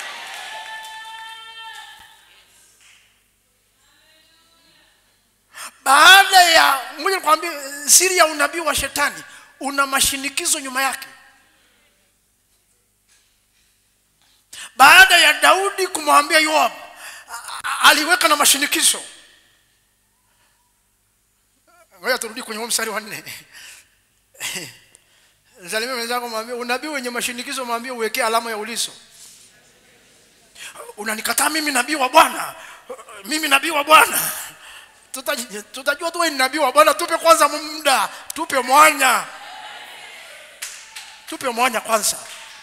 Baada ya mmoja kwambia siri ya unabii wa shetani una mashinikizo nyuma yake. Baada ya Daudi kumwambia Yoab aliweka na mashinikizo. Ngoja turudi kwenye mstari wa 4. Zalimia mwenzako mwambie unabii wenye mashinikizo mwambie uweke alama ya ulizo. Unanikataa mimi nabii wa Bwana. Mimi nabii wa Bwana. Tutajua tu wewe ni nabii wa Bwana. Tupe kwanza muda, tupe mwanya. Tupe mwanya kwanza.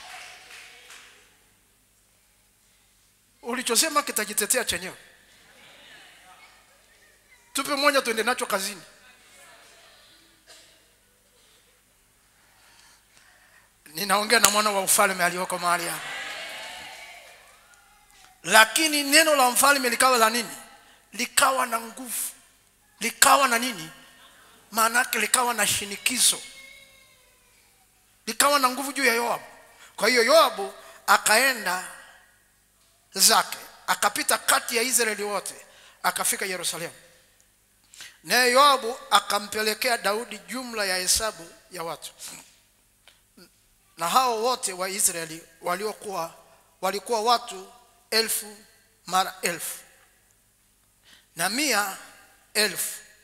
Ulichosema kitajitetea chenyewe. Tupe mwanya tuende nacho kazini. Ninaongea na mwana wa ufalme aliyoko mahali hapa. Lakini neno la mfalme likawa la nini? Likawa na nguvu. Likawa na nini? Maana yake likawa na shinikizo. Likawa na nguvu juu ya Yoabu. Kwa hiyo Yoabu akaenda zake, akapita kati ya Israeli wote, akafika Yerusalemu. Naye Yoabu akampelekea Daudi jumla ya hesabu ya watu. Na hao wote wa Israeli walikuwa watu 1000 mara 1000 na 100,000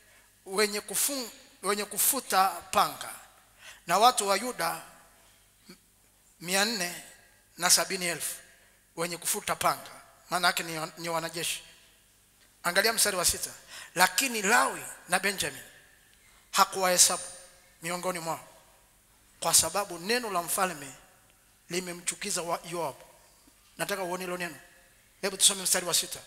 wenye kufuta panga, na watu wa Yuda 470,000 wenye kufuta panga. Maana yake ni wanajeshi. Angalia mstari wa 6. Lakini Lawi na Benjamin hakuwahesabu miongoni mwao, kwa sababu neno la mfalme limemchukiza Yoabu. Nataka uone hilo neno. Hebu tusome mstari wa 6.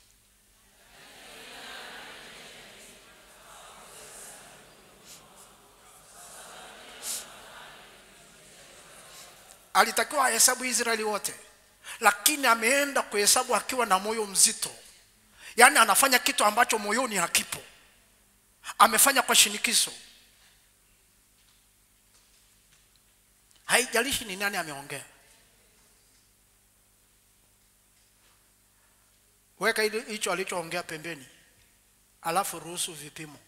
Alitakiwa ahesabu Israeli wote, lakini ameenda kuhesabu akiwa na moyo mzito. Yaani anafanya kitu ambacho moyoni hakipo. Amefanya kwa shinikizo. Haijalishi ni nani ameongea. Weka hicho alichoongea pembeni. Alafu ruhusu vipimo.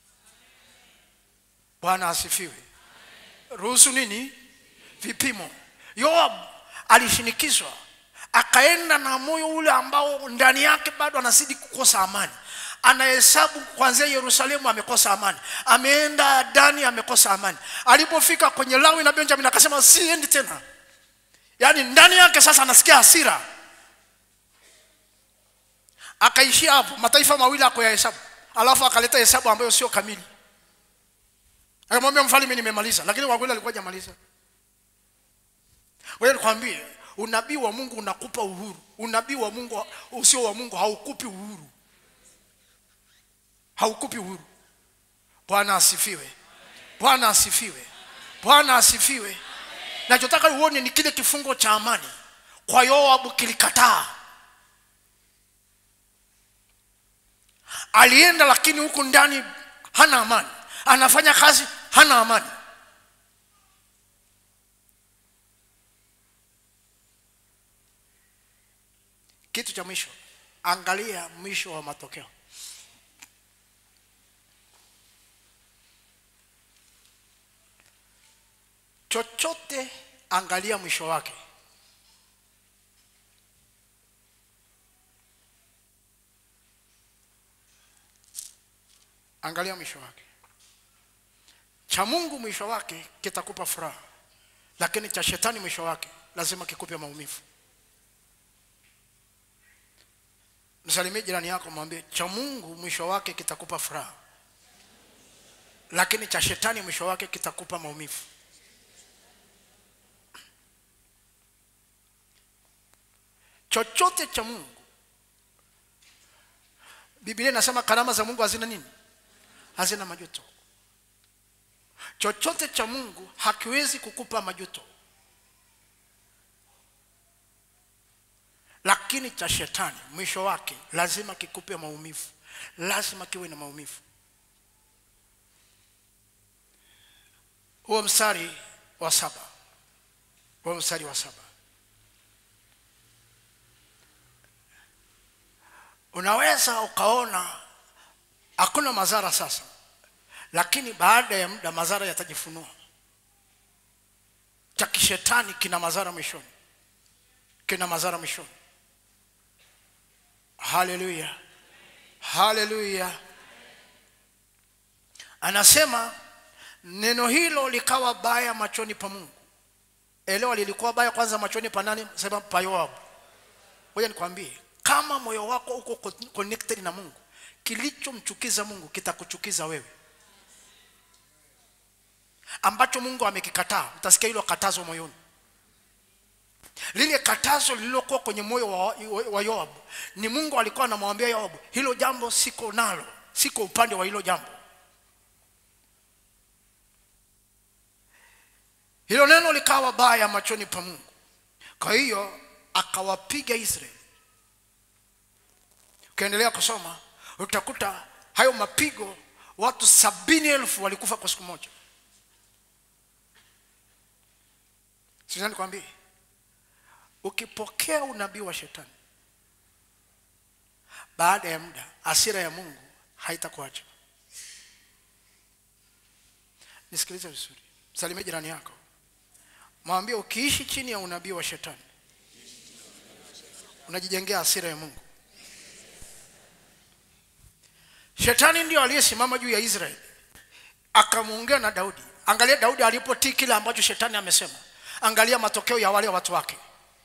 Bwana asifiwe. Ruhusu nini? Vipimo. Yoab alishinikizwa, akaenda na moyo ule ambao ndani yake bado anazidi kukosa amani. Anahesabu kuanzia Yerusalemu amekosa amani. Ameenda Dani amekosa amani. Alipofika kwenye Lawi na Benjamin akasema siendi tena. Yaani ndani yake sasa anasikia hasira. Akaishia hapo, mataifa mawili akayahesabu. Alafu akaleta hesabu ambayo sio kamili. Akamwambia mfalme nimemaliza, lakini kwa kweli alikuwa hajamaliza. Wewe nikwambie, unabii wa Mungu unakupa uhuru. Unabii wa Mungu usio wa Mungu haukupi uhuru. Haukupi uhuru. Bwana asifiwe. Bwana asifiwe. Bwana asifiwe. Nachotaka uone ni kile kifungo cha amani. Kwa Yoabu kilikataa. Alienda lakini huku ndani hana amani. Anafanya kazi hana amani. Kitu cha mwisho, angalia mwisho wa matokeo. Chochote angalia mwisho wake. Angalia mwisho wake. Cha Mungu mwisho wake kitakupa furaha, lakini cha shetani mwisho wake lazima kikupe maumivu. Msalimie jirani yako, mwambie cha Mungu mwisho wake kitakupa furaha, lakini cha shetani mwisho wake kitakupa maumivu. Chochote cha Mungu, Biblia inasema karama za Mungu hazina nini? Hazina majuto. Chochote cha Mungu hakiwezi kukupa majuto, lakini cha shetani mwisho wake lazima kikupe maumivu, lazima kiwe na maumivu. Huo mstari wa 7, huo mstari wa 7 unaweza ukaona hakuna madhara sasa, lakini baada ya muda madhara yatajifunua. Cha kishetani kina madhara mwishoni, kina madhara mwishoni. Haleluya, haleluya. Anasema neno hilo likawa baya machoni pa Mungu. Elewa, lilikuwa baya kwanza machoni pa nani? Sema pa Yoabu. Ngoja nikwambie, kama moyo wako uko connected na Mungu, kilichomchukiza Mungu kitakuchukiza wewe. Ambacho Mungu amekikataa, utasikia hilo katazo moyoni. Lile katazo lililokuwa kwenye moyo wa Yoabu, ni Mungu alikuwa anamwambia Yoabu, hilo jambo siko nalo, siko upande wa hilo jambo. Hilo neno likawa baya machoni pa Mungu. Kwa hiyo akawapiga Israeli. Ukiendelea kusoma utakuta hayo mapigo watu 70,000 walikufa kwa siku moja. Sasa nikwambie, ukipokea unabii wa shetani, baada ya muda hasira ya Mungu haitakuacha. Nisikilize vizuri. Msalimie jirani yako, mwambie ukiishi chini ya unabii wa shetani unajijengea hasira ya Mungu. Shetani ndio aliyesimama juu ya Israeli akamuongea na Daudi. Angalia Daudi alipotii kile ambacho shetani amesema, angalia matokeo ya wale watu wake.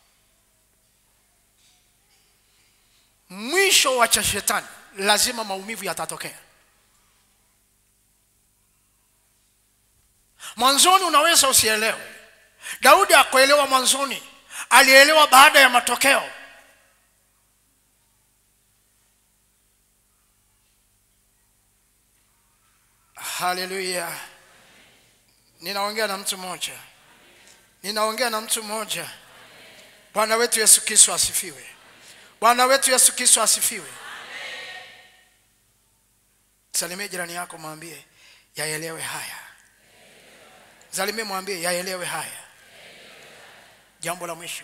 Mwisho wa cha shetani lazima maumivu yatatokea. Mwanzoni unaweza usielewe. Daudi hakuelewa mwanzoni, alielewa baada ya matokeo. Haleluya. Ninaongea na mtu mmoja. Ninaongea na mtu mmoja. Bwana wetu Yesu Kristo asifiwe. Bwana wetu Yesu Kristo asifiwe. Salimie jirani yako, mwambie yaelewe haya. Salimie, mwambie yaelewe haya. Jambo la mwisho,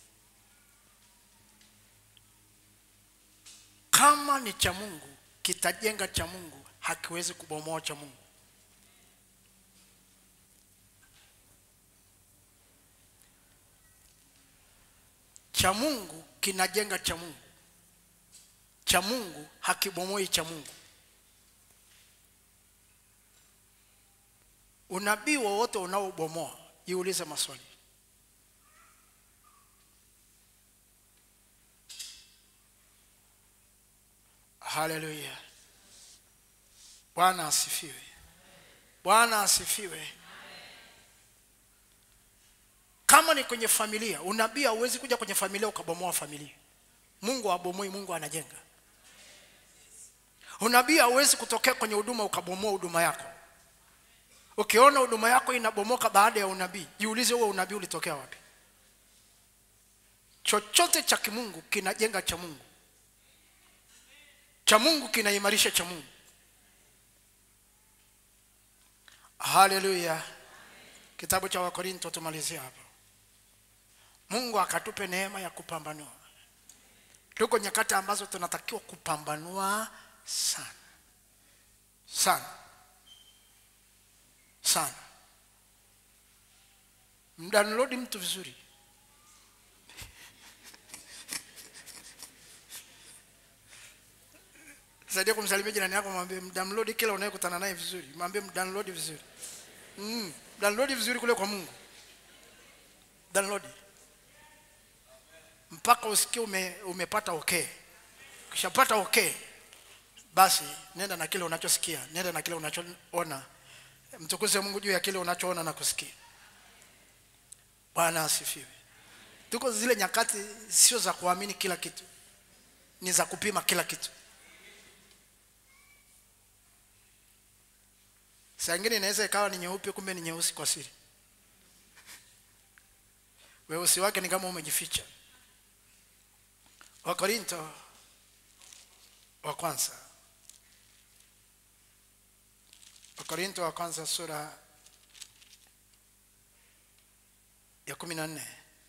kama ni cha Mungu kitajenga cha Mungu, hakiwezi kubomoa cha Mungu. Cha Mungu kinajenga cha Mungu. Cha Mungu hakibomoi cha Mungu. Unabii wowote unaobomoa, jiulize maswali. Haleluya. Bwana asifiwe. Bwana asifiwe. Kama ni kwenye familia, unabii hauwezi kuja kwenye familia ukabomoa familia. Mungu habomoi, Mungu anajenga. Unabii hauwezi kutokea kwenye huduma ukabomoa huduma yako. Ukiona huduma yako inabomoka baada ya unabii, jiulize huo unabii ulitokea wapi? Chochote cha kimungu kinajenga cha Mungu. Cha Mungu kinaimarisha cha Mungu. Haleluya. Kitabu cha Wakorintho tumalizia hapo. Mungu akatupe neema ya kupambanua. Tuko nyakati ambazo tunatakiwa kupambanua sana. Sana. Sana. Mdownload mtu vizuri. Saidia kumsalimia jirani yako, mwambie mdownload kila unayekutana naye vizuri. Mwambie mdownload vizuri. Download vizuri kule kwa Mungu. Download. Mpaka usikie umepata okay. Ukishapata okay, basi nenda na kile unachosikia, nenda na kile unachoona. Mtukuze Mungu juu ya kile unachoona na kusikia. Bwana asifiwe. Tuko zile nyakati sio za kuamini kila kitu, ni za kupima kila kitu. Saa nyingine inaweza ikawa ni nyeupe kumbe ni nyeusi kwa siri. Weusi wake ni kama umejificha. Wakorintho wa kwanza. Wakorintho wa kwanza sura ya 14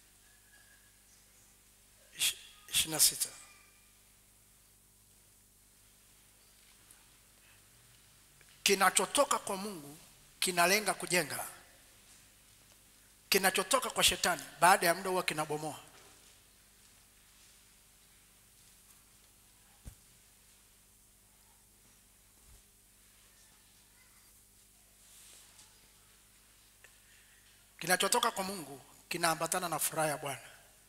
26. Kinachotoka kwa Mungu kinalenga kujenga. Kinachotoka kwa shetani baada ya muda huwa kinabomoa. Kinachotoka kwa Mungu kinaambatana na furaha ya Bwana.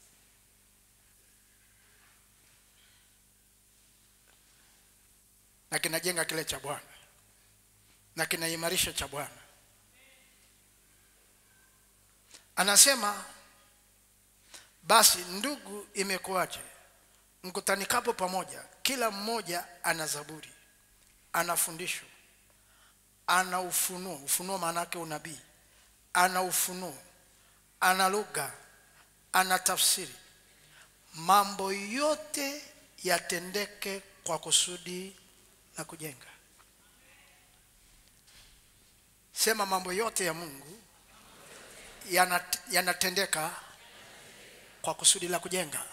Na kinajenga kile cha Bwana. Na kinaimarisha cha Bwana. Anasema, basi ndugu, imekuwaje mkutanikapo pamoja, kila mmoja ana zaburi, ana fundisho, ana ufunuo. Ufunuo maana yake unabii. Ana ufunuo, ana lugha, ana tafsiri. Mambo yote yatendeke kwa kusudi la kujenga. Sema, mambo yote ya Mungu yanatendeka kwa kusudi la kujenga.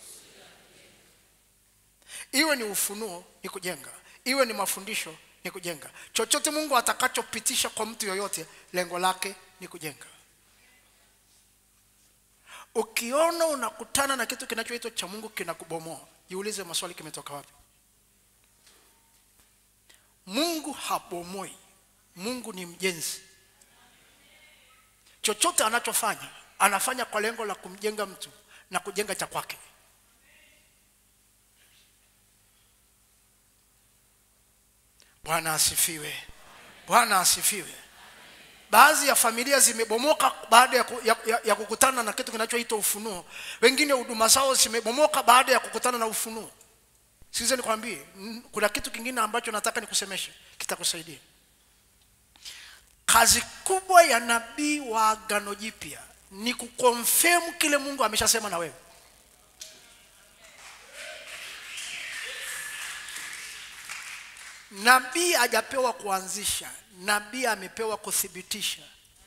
Iwe ni ufunuo ni kujenga, iwe ni mafundisho ni kujenga. Chochote Mungu atakachopitisha kwa mtu yoyote, lengo lake ni kujenga. Ukiona unakutana na kitu kinachoitwa cha Mungu kinakubomoa, jiulize maswali, kimetoka wapi? Mungu habomoi. Mungu ni mjenzi. Chochote anachofanya, anafanya kwa lengo la kumjenga mtu na kujenga cha kwake. Bwana asifiwe. Bwana asifiwe. Baadhi ya familia zimebomoka baada ya kukutana na kitu kinachoitwa ufunuo. Wengine huduma zao zimebomoka baada ya kukutana na ufunuo. Sikiza nikwambie, kuna kitu kingine ambacho nataka nikusemeshe, kitakusaidia. Kazi kubwa ya nabii wa Agano Jipya ni kukonfirm kile Mungu ameshasema na wewe. Nabii hajapewa kuanzisha, nabii amepewa kuthibitisha.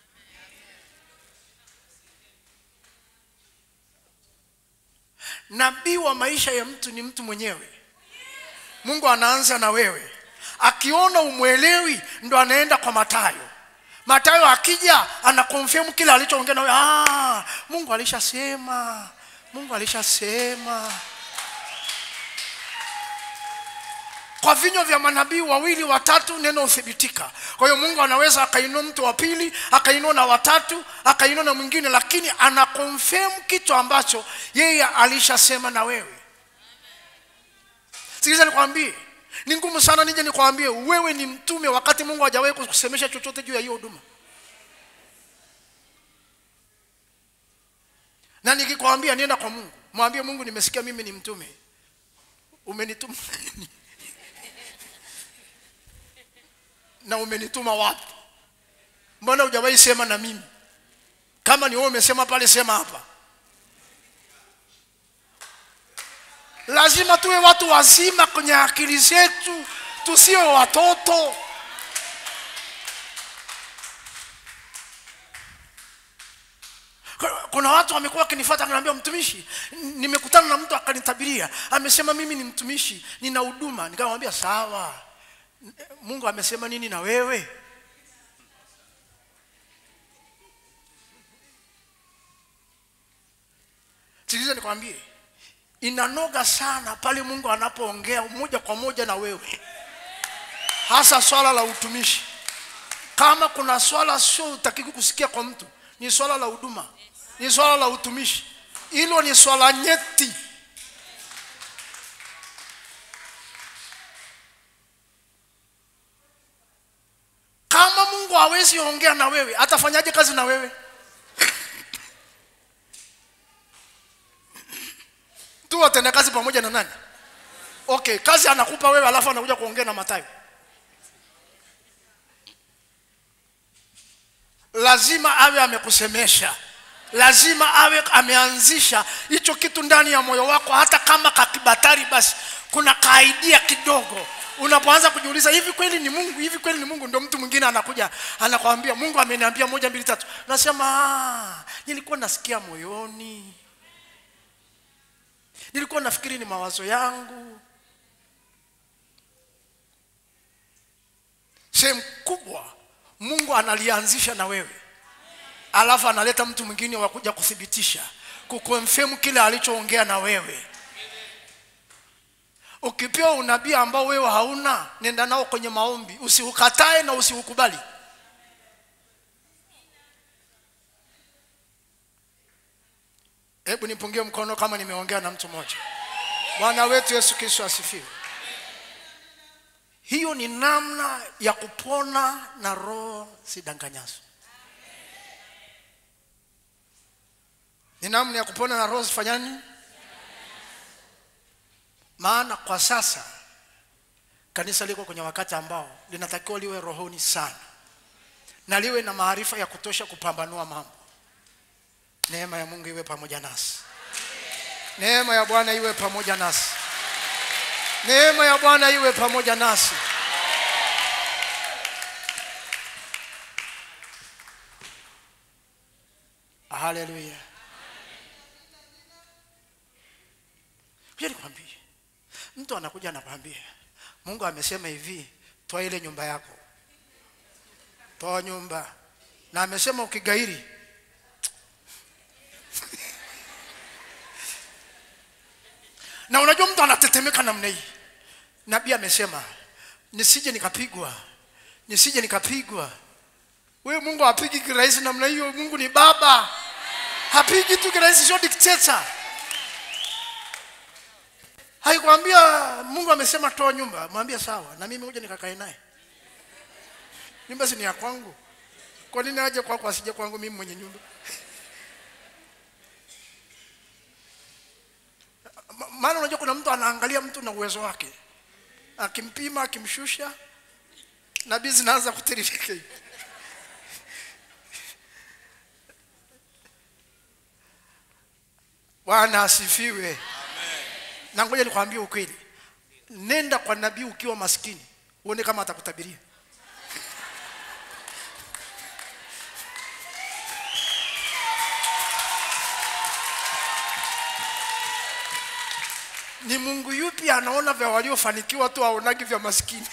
Nabii wa maisha ya mtu ni mtu mwenyewe. Mungu anaanza na wewe. Akiona umwelewi ndo anaenda kwa Mathayo. Mathayo akija anakonfirm kila alichoongea na wewe. Mungu alishasema. Mungu alishasema. Kwa vinywa vya manabii wawili watatu neno uthibitika. Kwa hiyo Mungu anaweza akainua mtu wa pili, akainua na watatu, akainua na mwingine, lakini anakonfirm kitu ambacho yeye alishasema na wewe. Sikiliza nikwambie, ni ngumu sana nije nikwambie wewe ni mtume wakati Mungu hajawahi kukusemesha chochote juu ya hiyo huduma. Na nikikwambia nienda kwa Mungu, mwambie Mungu, nimesikia mimi ni mtume. Umenituma na umenituma wapi? Mbona hujawahi sema na mimi? Kama ni wewe umesema pale, sema hapa. Lazima tuwe watu wazima kwenye akili zetu, tusiwe watoto. Kuna watu wamekuwa wakinifuata akaniambia, mtumishi, nimekutana na mtu akanitabiria, amesema mimi ni mtumishi, nina huduma. Nikamwambia sawa, Mungu amesema nini na wewe? Sikiliza nikwambie, inanoga sana pale Mungu anapoongea moja kwa moja na wewe. hasa swala la utumishi. Kama kuna swala sio utakiki kusikia kwa mtu, ni swala la huduma, ni swala la utumishi. Hilo ni swala nyeti. Kama Mungu hawezi ongea na wewe, atafanyaje kazi na wewe? Tu atende kazi pamoja na nani? Okay, kazi anakupa wewe alafu anakuja kuongea na Mathayo. Lazima awe amekusemesha. Lazima awe ameanzisha hicho kitu ndani ya moyo wako, hata kama kakibatari basi kuna kaidia kidogo. Unapoanza kujiuliza hivi kweli ni Mungu, hivi kweli ni Mungu, ndio mtu mwingine anakuja anakuambia Mungu ameniambia 1 2 3. Unasema nilikuwa nasikia moyoni, nilikuwa nafikiri ni mawazo yangu. Sehemu kubwa Mungu analianzisha na wewe, alafu analeta mtu mwingine wa kuja kuthibitisha, kuconfirm kile alichoongea na wewe. Ukipewa unabii ambao wewe hauna, nenda nao kwenye maombi, usiukatae na usiukubali. Hebu nipungie mkono kama nimeongea na mtu mmoja. Bwana wetu Yesu Kristo asifiwe. Hiyo ni namna ya kupona na roho sidanganyazo. Ni namna ya kupona na roho sifanyani. Maana kwa sasa kanisa liko kwenye wakati ambao linatakiwa liwe rohoni sana, na liwe na maarifa ya kutosha kupambanua mambo. Neema ya Mungu iwe pamoja nasi. Neema ya Bwana iwe pamoja nasi. Neema ya Bwana iwe pamoja nasi. Haleluya. Ngoja nikwambie. Mtu anakuja anakuambia Mungu amesema hivi, toa ile nyumba yako. Toa nyumba. Na amesema ukigairi. Na unajua mtu anatetemeka namna hii. Nabii amesema nisije nikapigwa. Nisije nikapigwa. Wewe Mungu hapigi kirahisi namna hiyo. Mungu ni baba. Hapigi tu kirahisi, sio dictator. Haikwambia Mungu amesema toa nyumba, mwambie sawa, na mimi ngoja nikakae naye. Nyumba si ni ya kwangu. Kwa nini aje kwako asije kwangu mimi mwenye nyumba? Maana unajua kuna mtu anaangalia mtu na uwezo wake. Akimpima, akimshusha, nabii zinaanza kutirifika. Bwana asifiwe. Amen. Na ngoja nikwambie ukweli. Nenda kwa nabii ukiwa maskini, uone kama atakutabiria. Ni Mungu yupi anaona vya waliofanikiwa tu aonagi vya maskini?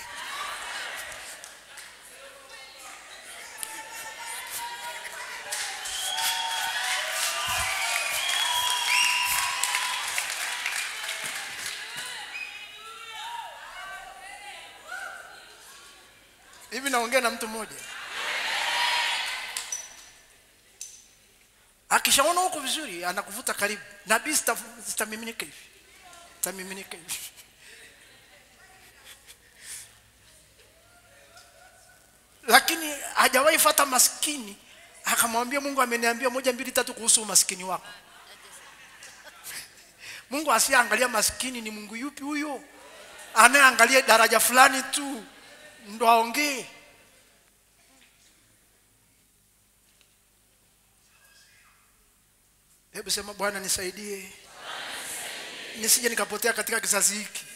Hivi naongea na mtu mmoja. Akishaona uko vizuri anakuvuta karibu. Nabii sitamiminika hivi. Tamiminika hivi. Lakini hajawahi fuata maskini, akamwambia Mungu ameniambia 1 2 3 kuhusu umaskini wako. Mungu asiangalia maskini ni Mungu yupi huyo? Anaangalia daraja fulani tu ndo aongee. Hebu sema Bwana nisaidie. Nisije nikapotea katika kizazi hiki.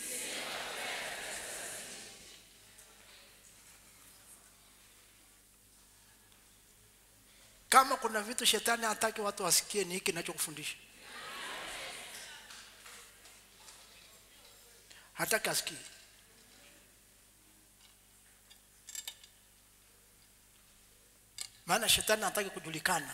Kama kuna vitu shetani hataki watu wasikie, ni hiki ninachokufundisha. Hataki asikie. Maana shetani hataki kujulikana.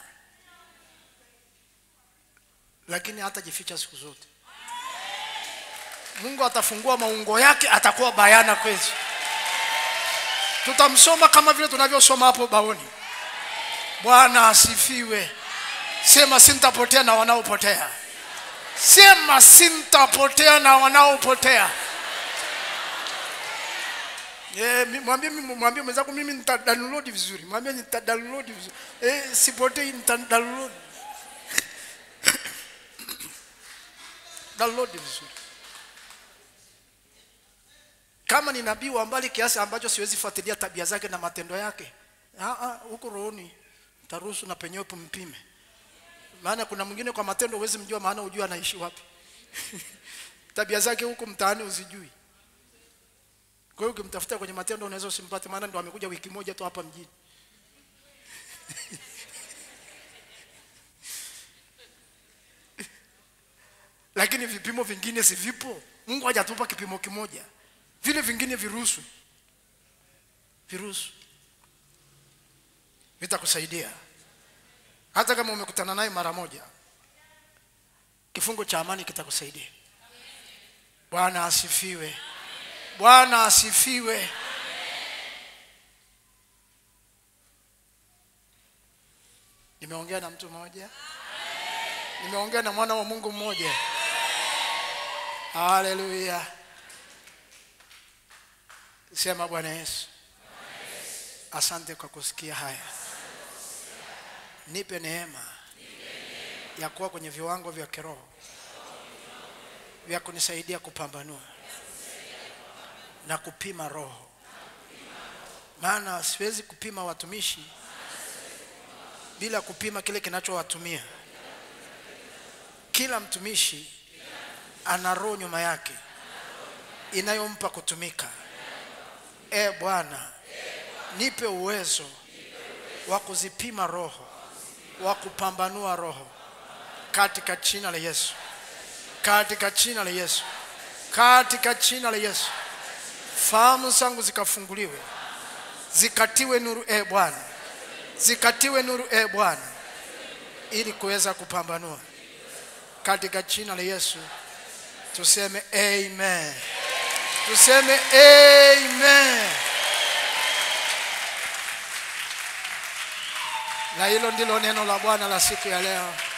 Lakini hatajificha siku zote. Mungu atafungua maungo yake, atakuwa bayana kwetu. Tutamsoma kama vile tunavyosoma hapo baoni. Bwana asifiwe. Sema sintapotea na wanaopotea. Sema sintapotea na wanaopotea. Mwambie mwenzako mimi nitadownload vizuri. Mwambie nitadownload vizuri. Sipotei, nitadownload. Download vizuri. Kama ni nabii wa mbali kiasi ambacho siwezi fuatilia tabia zake na matendo yake, huko rohoni taruhusu na penyewe mpime. Maana kuna mwingine kwa matendo huwezi mjua, maana hujui anaishi wapi. Tabia zake huko mtaani uzijui. Kwa hiyo ukimtafuta kwenye matendo unaweza usimpate, maana ndo amekuja wiki moja tu hapa mjini. Lakini vipimo vingine si vipo. Mungu hajatupa kipimo kimoja. Vile vingine viruhusu. Viruhusu. Vitakusaidia. Hata kama umekutana naye mara moja, kifungo cha amani kitakusaidia. Bwana asifiwe. Bwana asifiwe. Nimeongea na mtu mmoja. Nimeongea na mwana wa Mungu mmoja. Haleluya. Sema Bwana Yesu, asante kwa kusikia haya. Nipe neema ya kuwa kwenye viwango vya kiroho vya kunisaidia kupambanua na kupima roho. Maana siwezi kupima watumishi bila kupima kile kinachowatumia. Kila mtumishi ana roho nyuma yake inayompa kutumika. Bwana, nipe uwezo wa kuzipima roho, wa kupambanua roho, katika jina la Yesu. Katika jina la Yesu. Katika jina la Yesu. Fahamu zangu zikafunguliwe, zikatiwe nuru Bwana. Zikatiwe nuru Bwana, ili kuweza kupambanua. Katika jina la Yesu tuseme amen. Tuseme amen. Na hilo ndilo neno la Bwana la siku ya leo.